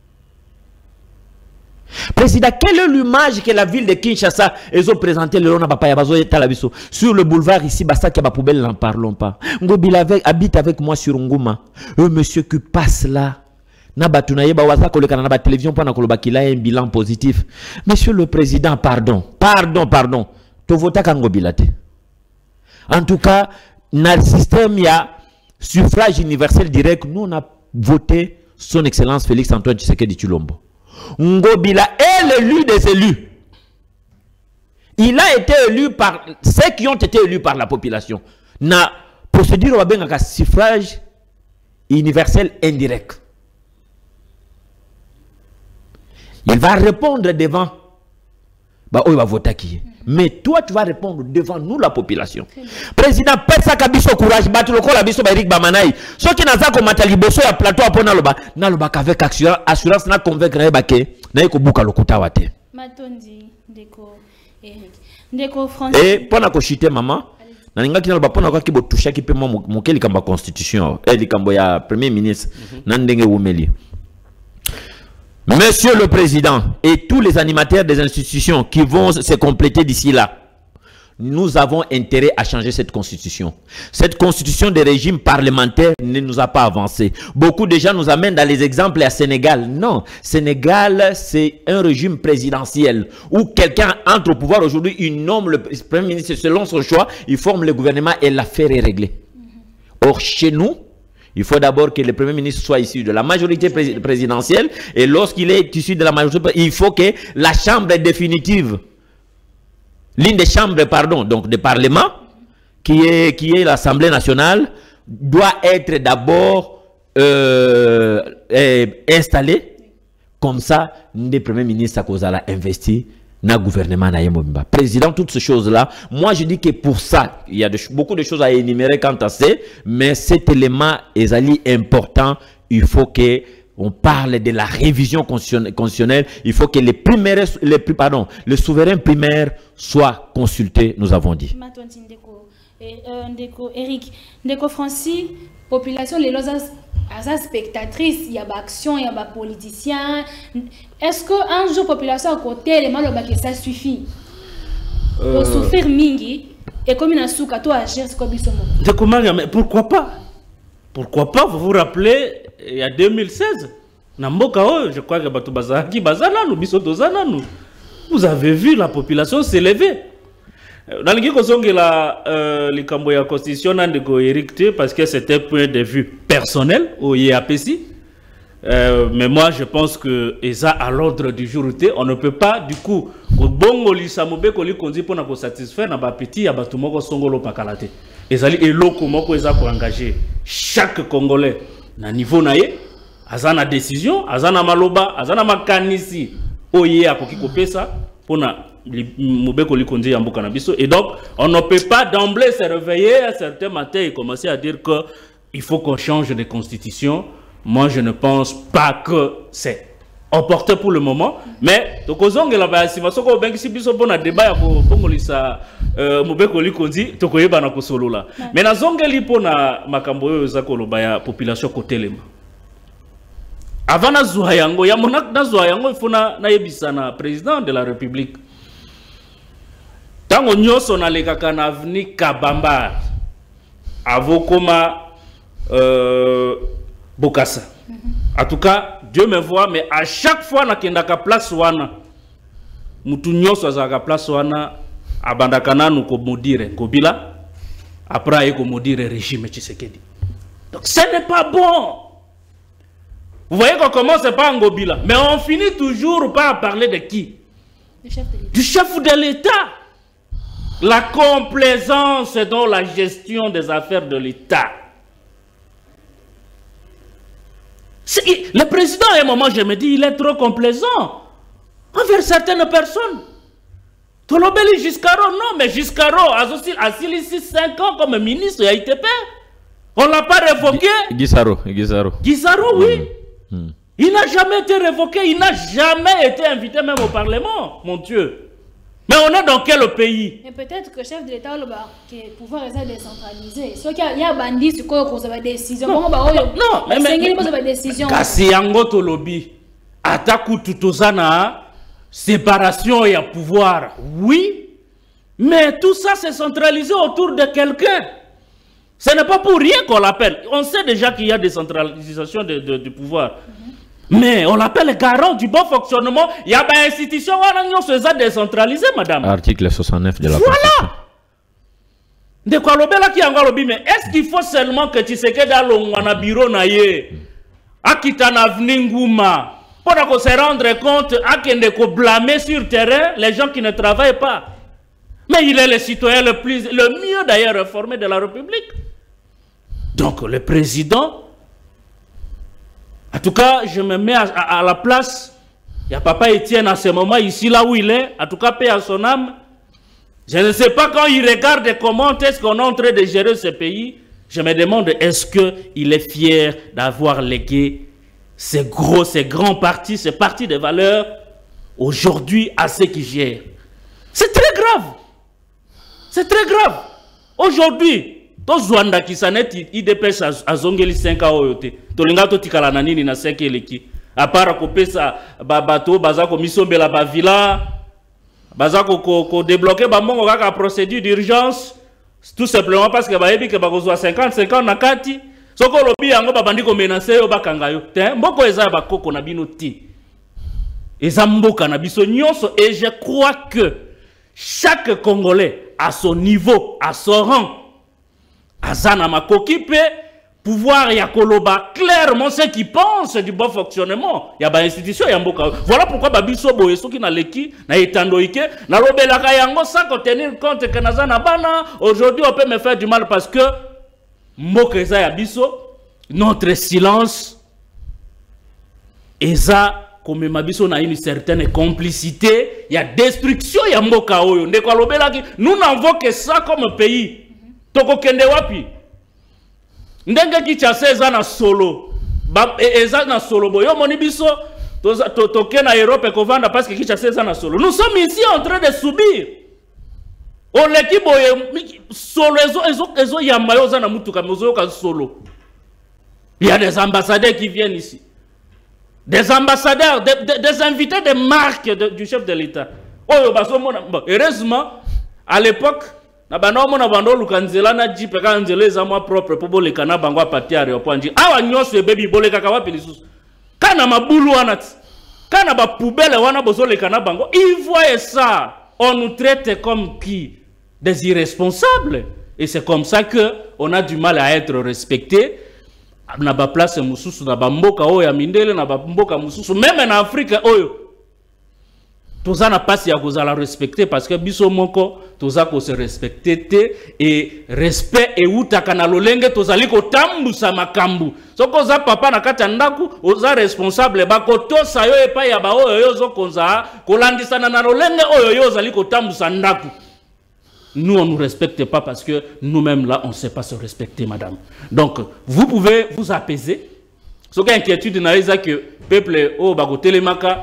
Président, quelle est l'image que la ville de Kinshasa ils ont présenté le Rona Papa Yabazo et Talabiso sur le boulevard ici, Bassa Kiaba Poubelle, n'en parlons pas. Ngobila habite avec moi sur Nguma. Un monsieur qui passe là. Télévision un bilan positif. Monsieur le président, pardon, pardon, pardon. En tout cas, dans le système, il y a suffrage universel direct, nous on a voté son excellence Félix Antoine Tshisekedi Tshilombo. Ngobila est l'élu des élus. Il a été élu par ceux qui ont été élus par la population. Na procédure un suffrage universel indirect. Il va répondre devant. Bah, il va voter qui. Mais toi, tu vas répondre devant nous, la population. Président, pesa kabiso courage, batu loko la biso ba Eric Bamanai. Ce qui n'a pas comme mataliboso ya plateau apona loba, na loba avec assurance na convaincre ba ke na eko buka lokuta wate. Matondi Ndeko Eric. Ndeko Francis. Et pona ko chiter maman. Na ninga kina loba pona ko ki bo toucher ki pe mo mokeli kamba constitution, eh likambo ya premier ministre na ndenge wumeli. Monsieur le Président et tous les animateurs des institutions qui vont se compléter d'ici là, nous avons intérêt à changer cette constitution. Cette constitution des régimes parlementaires ne nous a pas avancé. Beaucoup de gens nous amènent dans les exemples à Sénégal. Non, Sénégal, c'est un régime présidentiel où quelqu'un entre au pouvoir aujourd'hui, il nomme le Premier ministre selon son choix, il forme le gouvernement et l'affaire est réglée. Or, chez nous, il faut d'abord que le Premier ministre soit issu de la majorité pré présidentielle et lorsqu'il est issu de la majorité, il faut que la chambre définitive, l'une des chambres, pardon, donc des parlements, qui est, qui est l'Assemblée nationale, doit être d'abord euh, euh, installée. Comme ça, le Premier ministre a investi dans le gouvernement. Président, toutes ces choses-là, moi je dis que pour ça, il y a de, beaucoup de choses à énumérer quant à ça, mais cet élément est important. Il faut que on parle de la révision constitutionnelle. Il faut que les primaires, les plus, pardon, le souverain primaire soit consulté, nous avons dit. Ndeko Eric, Ndeko Francis, population, les losas, as spectatrices, il y a action, il y a politiciens. Est-ce que un jour population à côté, les mal que ça suffit pour souffrir mingi et comme une souka toi agir ce comme mais pourquoi pas? Pourquoi pas? Vous vous rappelez, il y a deux mille seize, Namboka, je crois que Batou Bazaki Bazana, nous biso dozana nous. Vous avez vu la population s'élever. Dans le cas la les Camboya constitution de Eric parce que c'était point de vue personnel au I A P C. Euh, mais moi je pense que ça à l'ordre du jour on ne peut pas du coup au bongo lisamobe ko li kondi pour na satisfaire na ba petit ya batu moko songolo pakalate. Ezali eloko moko eza ko engager chaque Congolais na niveau na ye azana décision azana maloba azana makanisi oye akoki kopesa pona mobeko li kondi ya mboka na biso. Et donc on ne peut pas d'emblée se réveiller à certains matins et commencer à dire que il faut qu'on change de constitution. Moi, je ne pense pas que c'est opportun pour le moment. Mais, donc, aux ongles, là-bas, si vous avez un débat, vous avez un mais na zongeli pona makambo yo zakolo baya population kotelema. Avant na zuhayango ya monak na zuhayango ifuna na yebisana président de la République. Tango nyoso na lekaka na avenue Kabamba. Avokoma euh Bokassa. Mm -hmm. En tout cas, Dieu me voit, mais à chaque fois na kendaka place wana, mutu nyoso azaka place wana, abandakana nu ko modire Kobila, après ko modire régime Tshisekedi. Donc ce n'est pas bon. Vous voyez qu'on commence par Ngobila, mais on finit toujours par parler de qui? Du chef de l'État. Du chef de l'État. La complaisance dans la gestion des affaires de l'État. Le président, à un moment, je me dis, il est trop complaisant envers certaines personnes. Tolobeli Giscaro, non, mais Giscaro a assis ici cinq ans comme ministre à I T P. On ne l'a pas révoqué. Giscaro, Giscaro. Giscaro, oui. Mmh. Mmh. Il n'a jamais été révoqué, il n'a jamais été invité même au Parlement, mon Dieu. Mais on est dans quel pays? Mais peut-être que le chef de l'État a le pouvoir décentralisé. Soit qu'il y a un bandit, c'est quoi qu'on a des décisions. Non, non, mais mais décision. Kasi yango to lobby. Ataku tutozana séparation et pouvoir. Oui, mais tout ça c'est centralisé autour de quelqu'un. Ce n'est pas pour rien qu'on l'appelle. On sait déjà qu'il y a décentralisation de, de, du pouvoir. Mm-hmm. Mais on l'appelle garant du bon fonctionnement. Il y a une institution qui est décentralisée, madame. Article soixante-neuf de la Constitution. Voilà. De quoi lobela qui encore lobi, mais est-ce qu'il faut seulement que tu sais que dans le bureau na ye, akitana vninguma, pour qu'on se rendre compte, à qu'on blâmer sur terrain les gens qui ne travaillent pas. Mais il est le citoyen le plus, le mieux d'ailleurs réformé de la République. Donc le président, en tout cas, je me mets à, à, à la place, il y a papa Étienne à ce moment ici, là où il est, en tout cas paix à son âme. Je ne sais pas quand il regarde comment est-ce qu'on est en train de gérer ce pays, je me demande est-ce qu'il est fier d'avoir légué ces gros, ces grands partis, ces partis de valeurs aujourd'hui à ceux qui gèrent. C'est très grave. C'est très grave. Aujourd'hui, to Zwanda qui s'en est, il dépêche à Zongeli cinq ans oyote. Tolinga to tikala na nini na seke leki. À part kopesa ba bateau, baza ko misombe la ba villa, baza ko ko débloquer ba mongo kaka procédure d'urgence, tout simplement parce que ba yebi que ba kozwa cinquante cinquante na kati. Soko lobi yango ba bandi ko menacer yo bakanga yo. Te mboko eza ba koko na bino ti. Eza mboka na biso nyonso et je crois que chaque Congolais à son niveau, à son rang, Azana Makoki peut pouvoir yakoloba clairement ce qu'il pense du bon fonctionnement. Il y a des institutions, il y a beaucoup. Voilà pourquoi Babiso Boyeso qui n'a leki, n'a étandoïke, n'a lobela kayango sans tenir compte que Nazana Bana, aujourd'hui on peut me faire du mal parce que Mbokeza Yabiso, notre silence, Eza. Comme Mabiso na une certaine complicité, il y a destruction, il y a mboka oyo. Nous n'avons que ça comme pays. Toko kende wapi. Ndenge ki chase eza na solo. Eza na solo boyo moni biso toke na Europe kovanda parce que ki chase eza na solo. Nous sommes ici en train de subir. On leki boye solo ezo ezo ezo yamayo za na mutuka mozo ka solo. Il y a des ambassadeurs qui viennent ici. Des ambassadeurs, des, des, des invités de marque de, du chef de l'État. Oh, heureusement, à l'époque, na banomo na bando lukanzela na jipe kanzela za moi propre pour les kana bangwa parti aéroport nji awa nyoso baby bole kaka wapi lisusu kana mabulu wana kana ba poubelle wana bozo le kana bango ils voient ça, on nous traite comme qui des irresponsables et c'est comme ça que on a du mal à être respecté. Na ba place mususu na ba mboka oyo ya mindele na ba mboka mususu même en Afrique oyo toza na pasi ya kozala respecter parce que biso moko toza ko se respecter te et respect e utaka na lolenge tozali ko tambusa makambu soko za papa na kati ndaku oza responsable ba ko tosa yo epa ya ba oyo yo zo konza kolandisana na lolenge oyo yo zali ko tambusa ndaku. Nous, on ne nous respecte pas parce que nous-mêmes, là, on ne sait pas se respecter, madame. Donc, vous pouvez vous apaiser. Ce qui est inquiétude, c'est que le peuple, oh, bago telemaka,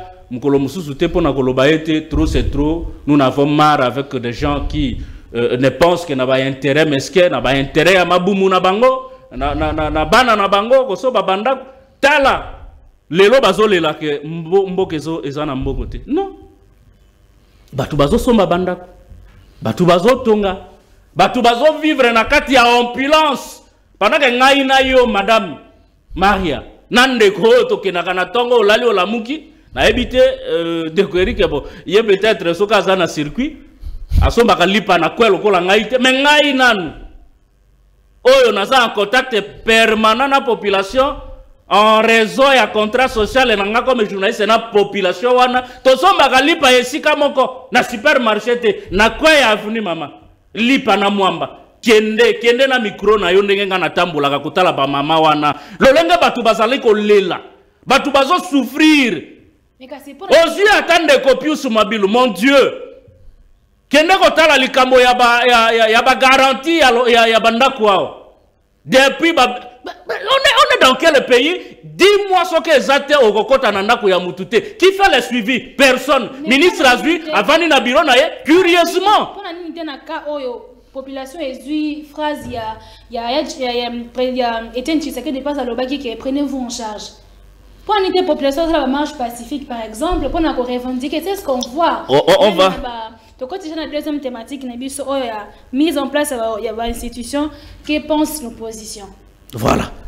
trop c'est trop. Nous n'avons marre avec des gens qui euh, ne pensent qu'ils n'ont pas intérêt, mais ce qu'ils n'ont pas intérêt à Maboumou na bango, na bana na bango, koso babanda, tala, lelo bazo lela ke mboke zo ezana mbokote. Non. Batu bazo somba banda. Batu bazo tonga, batu bazo vivre na kati ya opulence. Pendant que ngai na yo madame Maria, nande ko to kenaka na tongo lali o lamuki, na ebité euh découvrir que bon, il y peut-être soka za na circuit, asomba ka lipa na kwelo ko la ngai te, mais ngai nanu. Oyo naza en contact permanent na population. En réseau ya contrat social et nanga comme journaliste na population wana to somba ka lipa esika moko na supermarché te na kwa ya avenue mama lipa na mwamba kende kende na micro na yo ndenge nga na tambola ka kutala ba mama wana lolenge batu bazali ko lela batu bazo souffrir ozi atande kopius mabilu mon Dieu kende ko tala likambo ya ba ya, ya, ya ba garantie ya, ya, ya bandaku wao depuis ba on est, on est dans quel pays? Dis-moi ce que Zate au Kokota Nandaku Yamutute. Qui fait le suivi? Personne. Mais ministre a vu, avant na bureau na ye, curieusement. Pour la population est une phrase, il y a, il y a, il y a, Etienne Tshisekedi dépasse à l'Obaki qui est prenez-vous en charge. Pour la population de la marche pacifique, par exemple, pour la revendiquer, c'est ce qu'on voit. Oh, oh, on va. Donc, quand il y a une deuxième thématique, il y a mise en place, il y a une institution qui pense l'opposition. Voilà.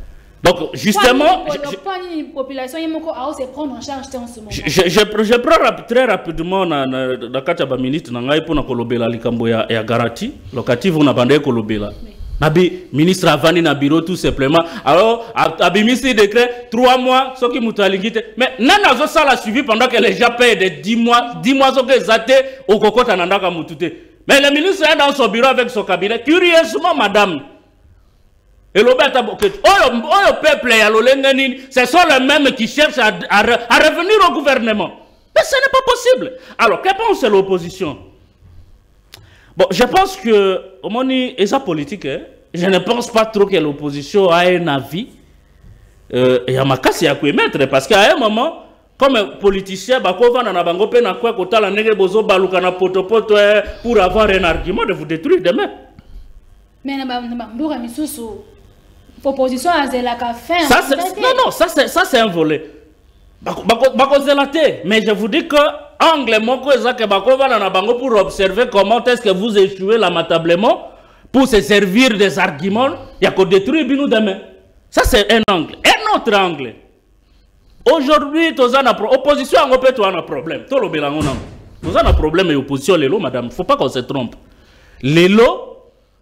Donc, justement, je, je, population, il faut se prendre en charge en ce moment. Je, je, je, je prends rap, très rapidement dans le cas de ministre, pour la likambo ya, ya garantie locative, on a bandé kolobela. Nabi ministre Avani na bureau tout simplement. Alors, abimisi décret trois mois, ce qui moutalingite. Mais nana zo ça l'a suivi pendant que les gens payent de dix mois, dix mois ce que zate au coco tanandaka moutute. Mais le ministre est dans son bureau avec son cabinet. Curieusement, madame. Et le peuple, ce sont les mêmes qui cherchent à, à, à revenir au gouvernement. Mais ce n'est pas possible. Alors, que pense l'opposition? Bon, je pense que, au moment et ça politique, hein, je ne pense pas trop que l'opposition a un avis. Euh, et à ma casse, il y a quoi mettre. Parce qu'à un moment, comme politicien, pour avoir un argument de vous détruire demain. Mais l'opposition a la fin. Ça, non, non, ça c'est un volet. Mais je vous dis que angle pour observer comment est-ce que vous échouez lamentablement pour se servir des arguments, il y a qu'à détruire nous demain. Ça c'est un angle. Un autre angle. Aujourd'hui, l'opposition a un problème. Tout le monde a un problème et l'opposition, l'élo, madame. Il ne faut pas qu'on se trompe. L'élo,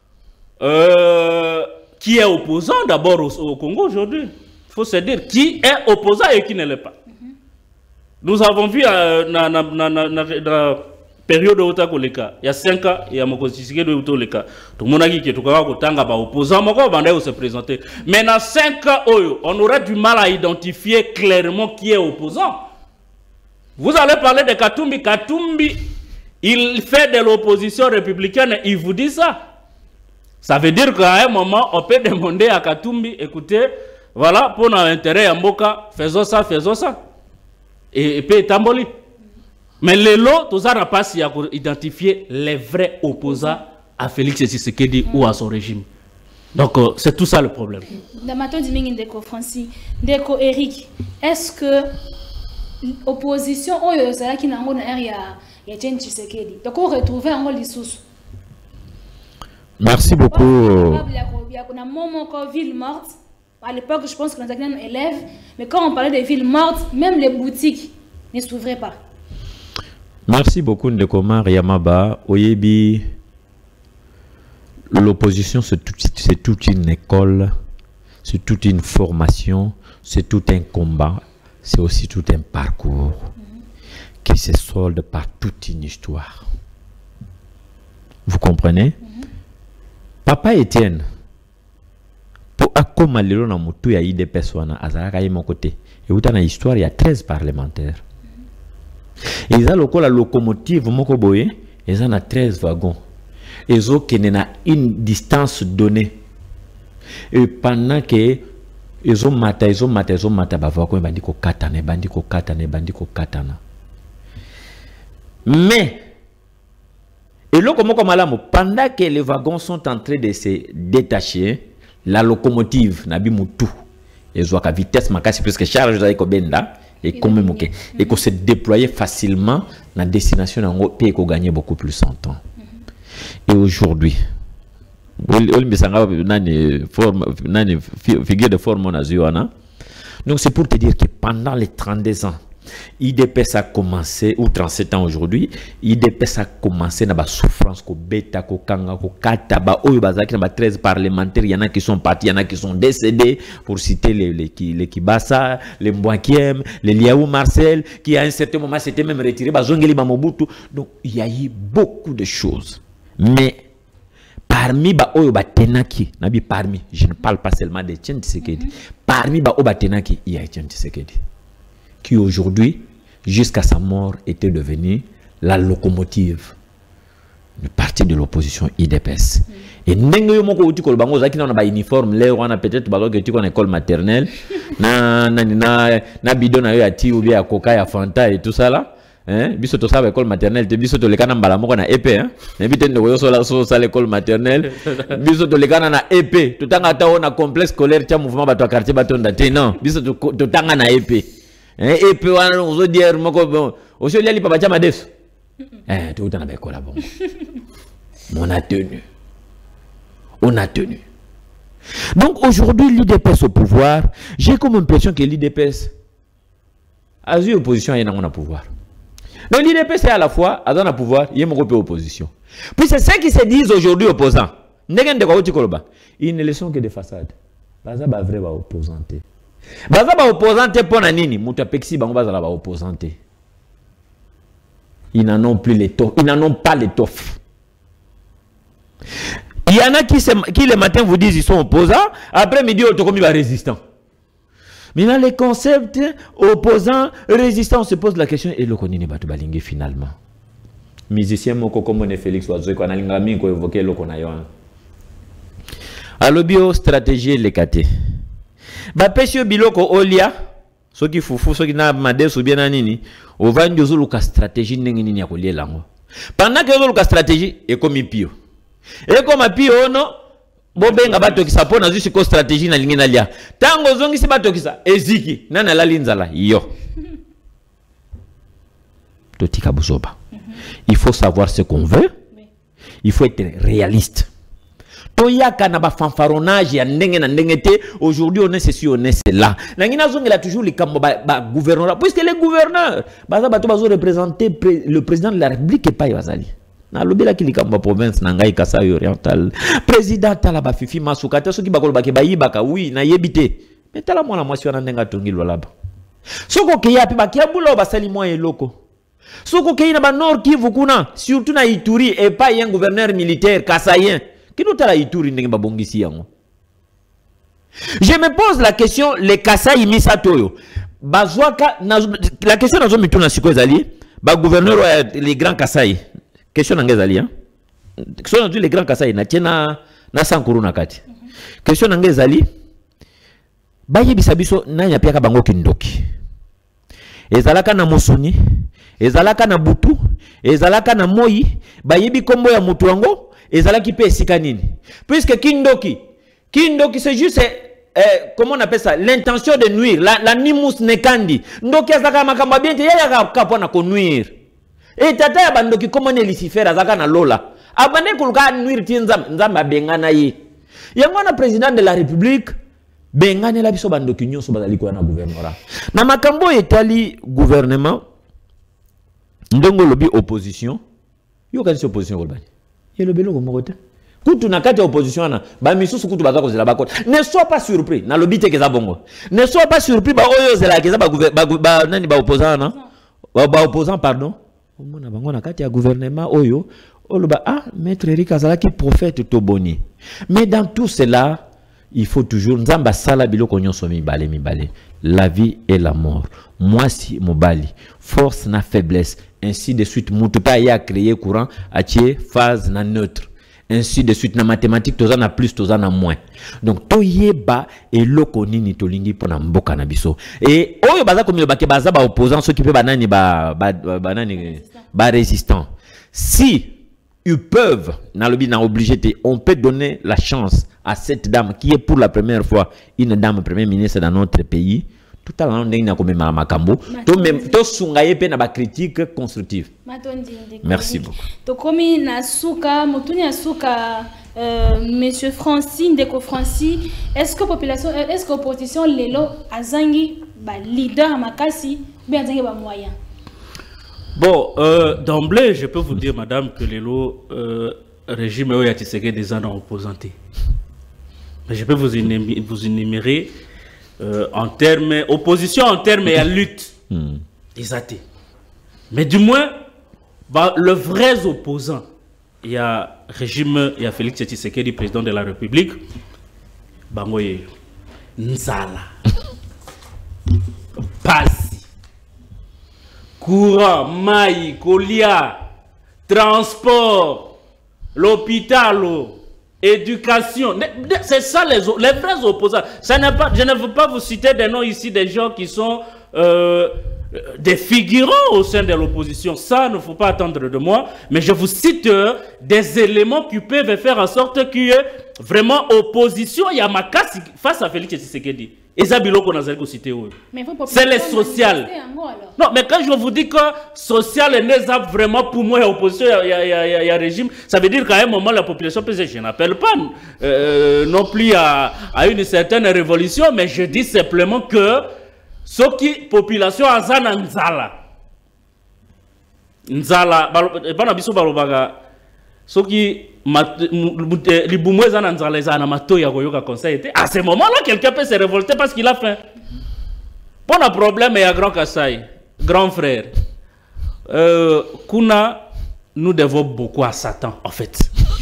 euh, qui est opposant d'abord au, au Congo aujourd'hui. Il faut se dire qui est opposant et qui ne l'est pas. Mm-hmm. Nous avons vu euh, dans la période de Otakoleka, il y a cinq ans, il y a mon constitution de Otakoleka. Tout le monde a dit que tout le monde est opposant, mais on se présenter. Mais dans cinq ans, on aura du mal à identifier clairement qui est opposant. Vous allez parler de Katumbi. Katumbi, il fait de l'opposition républicaine, il vous dit ça. Ça veut dire qu'à un moment, on peut demander à Katumbi, écoutez, voilà, pour notre intérêt à Mboka, faisons ça, faisons ça. Et, et puis, Tamboli. Mais les lots, tout ça n'a pas si à identifier les vrais opposants à Félix Tshisekedi mm. ou à son régime. Donc, euh, c'est tout ça le problème. Damato Dimingi Ndeko Francis, Ndeko Eric, est-ce que l'opposition, oh, c'est là qu'il y a un area, il y a Etienne Tshisekedi. Donc, on retrouve un rôle sous. Merci beaucoup. Il y a un moment ville morte. À l'époque, je pense que nous avions un élève, mais quand on parlait des villes mortes, même les boutiques ne s'ouvraient pas. Merci beaucoup, Ndekoma Yamaba. Oyebi, l'opposition, c'est tout, toute une école, c'est toute une formation, c'est tout un combat, c'est aussi tout un parcours mm-hmm. qui se solde par toute une histoire. Vous comprenez? Mm-hmm. Papa Étienne, pour accompagner le nom de tout y a des personnes à Zara mon côté. Et vous avez une histoire, il y a treize parlementaires. Et ils ont la locomotive Mokoboye, ils ont treize wagons. Ils ont une distance donnée. Et pendant que ils ont maté, ils ont maté, ils ont maté, ils ont maté, ils ont maté, mais et là, pendant que les wagons sont en train de se détacher, la locomotive n'a pas tout. Ils ont la vitesse, c'est presque charge de benda et comme moqué et qu'on se déployer facilement dans la destination en pays et qu'on gagne beaucoup plus en temps. Et aujourd'hui, figure de forme donc c'est pour te dire que pendant les trente-deux ans, I D P S a commencé, ou trente-sept ans aujourd'hui, I D P S a commencé dans la souffrance, ko beta, ko kanga, ko kata, ba oyo bazaki na treize parlementaires, il y en a qui sont partis, il y en a qui sont décédés, pour citer les, les, les, les Kibasa, les Mbouakiem, les Liaou Marcel, qui à un certain moment s'étaient même retirés, ba Zongeli Mamobutu. Donc il y a eu beaucoup de choses. Mais parmi ba oyo ba tenaki, nabi parmi, je ne parle pas seulement de Etienne Tshisekedi, parmi ba oyo ba tenaki, il y a Etienne Tshisekedi, qui aujourd'hui, jusqu'à sa mort, était devenu la locomotive du parti de l'opposition I D P S. Et n'engue yo moko uti kolbango zaki na ba uniforme là on a peut-être ba ko uti ko école maternelle na na na na bidon na yo ati ou bien ya coca ya fanta et tout ça là. Hein, biso to sa école maternelle te biso to lekana mbala moko na épée hein. Na bitende ko yo so so sa l'école maternelle biso to lekana na épée to tanga ta on a complexe scolaire tia mouvement ba to quartier ba to ndate non biso to tanga na épée. Et puis on va dire bon aussi il y a les papa Madef eh tout dans la école bon on a tenu on a tenu Donc aujourd'hui, l'I D P S au pouvoir, j'ai comme impression que l'I D P S a eu opposition et il y a un pouvoir. Donc l'I D P S est à la fois à un pouvoir, il y a une opposition. Puis c'est ceux qui se disent aujourd'hui opposants. Ils ne le sont que des façades. Baza ba vrai ba opposanté. Baza ba opposanté pour nini, muta pexi ba baza ba opposanté. Ils n'en ont plus l'étoffe, ils n'en ont pas l'étoffe. Il y en a qui, se, qui le matin vous disent ils sont opposants, après midi ils sont résistants. Mais dans les concepts opposants, résistants, on se pose la question et le konini batu balingue finalement. Musicien moko comme on Félix Oazo ko analinga mi ko évoquer le konayon. Alobio stratégie lekate. Ba pesio biloko olia soki fufu soki na madesu bien nini ovandi ozuluka stratégie ndenge nini ya kolia lango. Pendant que ozuluka stratégie e komi pio. Et comme pio no bobenga bato ki sapona juste ko stratégie na lingena lia. Tango zongi si bato ki sa eziki nana la linzala yo. Totika buzoba. Il faut savoir ce qu'on veut. Il faut être réaliste. Toyaka na ba fanfaronnage ya ndenge na ndenge te. Aujourd'hui on est ceci, on est cela. Nangina zongi la toujours les kambo ba, ba gouverneur. Puisque les gouverneurs, baza bato bazo représenter le président de la République et pas Yazali. Na lobela ki likambo province na ngai Kasai Oriental. Président tala ba fifi masuka te soki bakolo ba ke bayibaka oui na yebite. Mais tala mwana mwasi wana ndenga tongi lolaba. Soko ke yapi ba kiabulo ba sali mwa eloko. Soko ke ina ba Nord Kivu kuna surtout na Ituri et pas un gouverneur militaire kasayen. Qui nous tala Ituri ndenge ba bongisi yango. Je me pose la question les Kasai misatoyo. Bazwaka la question nazo mituna siko ezali ba gouverneur les grands Kasai. Question n'angezali hein. Question les grands Kasai na tiena na sankuru na kati. Question n'angezali baye bisabiso na ya pia ka bango kindoki. Ezalaka na Mosuni, ezalaka na Butu, ezalaka na Moi, bayebi kombo ya mutu wango, ezalaki pe esika nini. Puisque kindoki, kindoki c'est juste eh, comment on appelle ça, l'intention de nuire, la, la nimus nekandi. Ndoki azaka makamba bien te yaya kapona ko nuire. Et tata ya bandoki comment ne Lucifer azaka na lola. Abane kuluka nuire ti nzam nzamba bengana ye. Yango na président de la République bengane la biso bandoki nyonso bazali ko na gouvernement. Na makambo etali gouvernement ndongo lobi opposition. Yo kanisi opposition ko bani. Ye lobelo ko mokote. Kutu na kati opposition na ba misusu kutu bazako zela bakota. Ne sois pas surpris na lobi te keza bongo. Ne sois pas surpris ba oyo zela keza ba ba nani ba opposant na. Ba, ba opposant pardon. Mona bango na kati ya gouvernement oyo oloba ah maître Eric Azalaki prophète Toboni. Mais dans tout cela il faut toujours nzamba sala biloko nyonso mibale mibale. La vie et la mort. Moi si mobali, force na faiblesse, ainsi de suite. Mutupa ya créer courant a tie phase na neutre. Ainsi de suite na mathématique toza na plus toza na moins. Donc toyeba eloko nini tolingi pona mboka na biso. Et oyo baza komi ba ke baza ba opposant ceux qui peut banani ba ba nani ba résistant. Si ils peuvent, on peut donner la chance à cette dame qui est pour la première fois une dame première ministre dans notre pays. Tout à l'heure, on a comme Makambo. Tout sungaye pe na ba critique constructive. Merci beaucoup. To komi na suka, mutuni asuka, Monsieur Francine Deko Franci, est-ce que population, est-ce que opposition lelo azangi ba leader makasi, bien azangi ba moyen? Bon, euh, d'emblée, je peux vous dire, madame, que le euh, régime est déjà dans opposanté. Mais je peux vous énumérer, vous énumérer euh, en termes, opposition en termes et à lutte mm. des athées. Mais du moins, bah, le vrai opposant, il y a régime, il y a Félix Tshisekedi, président de la République, Bangoye, Nzala, Paz. Courant, maï, colia, transport, l'hôpital, éducation. C'est ça les, les vrais opposants. Ça pas, je ne veux pas vous citer des noms ici des gens qui sont euh, des figurants au sein de l'opposition. Ça, il ne faut pas attendre de moi. Mais je vous cite euh, des éléments qui peuvent faire en sorte qu'il y ait vraiment opposition. Il y a Makasi face à Félix Tshisekedi. Et ça, biloko nazali ko cité. C'est le social. Non, mais quand je vous dis que social n'est pas vraiment pour moi opposition il y a, y a régime, ça veut dire qu'à un moment la population peut dire je n'appelle pas euh, non plus à, à une certaine révolution, mais je dis simplement que ce qui population azana nzala nzala bana biso balobaga ce qui libumweza na nzala ezana mato ya koyoka conseil. À ce moment-là quelqu'un peut se révolter parce qu'il a faim. Pour un problème, il y a grand Kassai, grand frère. Euh, Kuna, nous devons beaucoup à Satan, en fait.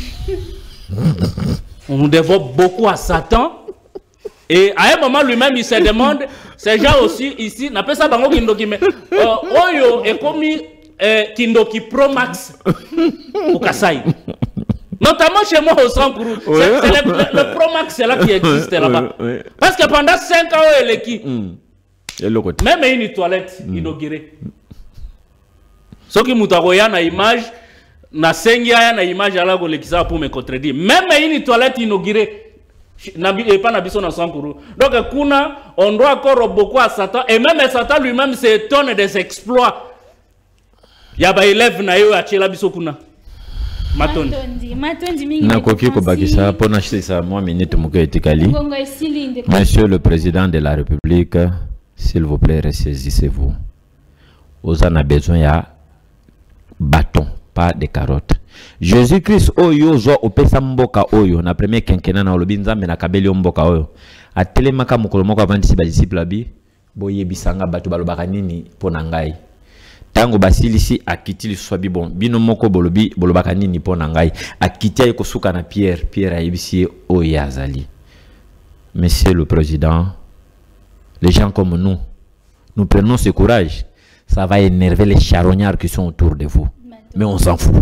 Nous devons beaucoup à Satan. Et à un moment, lui-même, il se demande, ces gens aussi, ici, n'appelle ça Bango Kindoki, mais Oyo est comme Kindoki Pro Max au Kassai. Notamment chez moi au Sankourou. Ouais. C'est le, le, le Pro Max, c'est là qui existe là-bas. Ouais, ouais. Parce que pendant cinq ans, il est qui mm. Même une toilette mm. inaugurée. Ce qui m'a na image, na sengia na image à la golekisa pour me contredire. Même une toilette inaugurée. Et pas na biso na Sankourou. Donc, kuna, on doit encore beaucoup à Satan. Et même Satan lui-même s'étonne des exploits. Yaba élève na yo achela biso kuna. Matondi. Matondi. Nakoki kobakisa pour n'acheter ça moi minute muke etikali. Monsieur le président de la République, s'il vous plaît, ressaisissez-vous. Vous en avez besoin ya bâton, pas de carottes. Jésus-Christ oyo zo opesa mboka oyo na premier quinquennat na olobi nzambe na kabeli mboka oyo. Atelemaka mokolo moko avandisi ba disciple abi boyebisanga bato balobaka nini pona ngai. Tango basilisi akiti lisusu bon bino moko bolobi bolobaka nini pona ngai akiti ay kosuka na Pierre Pierre ayebisi oyo azali. Monsieur le président, les gens comme nous, nous prenons ce courage. Ça va énerver les charognards qui sont autour de vous. Mais on s'en fout.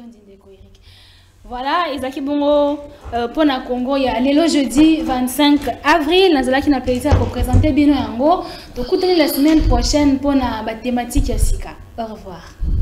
Voilà, Isaki Bongo euh, pour na Congo, il y a le jeudi vingt-cinq avril, Nazala qui n'a plaisir pour présenter Bino Yango. Donc, la semaine prochaine pour la thématique Yassika. Au revoir.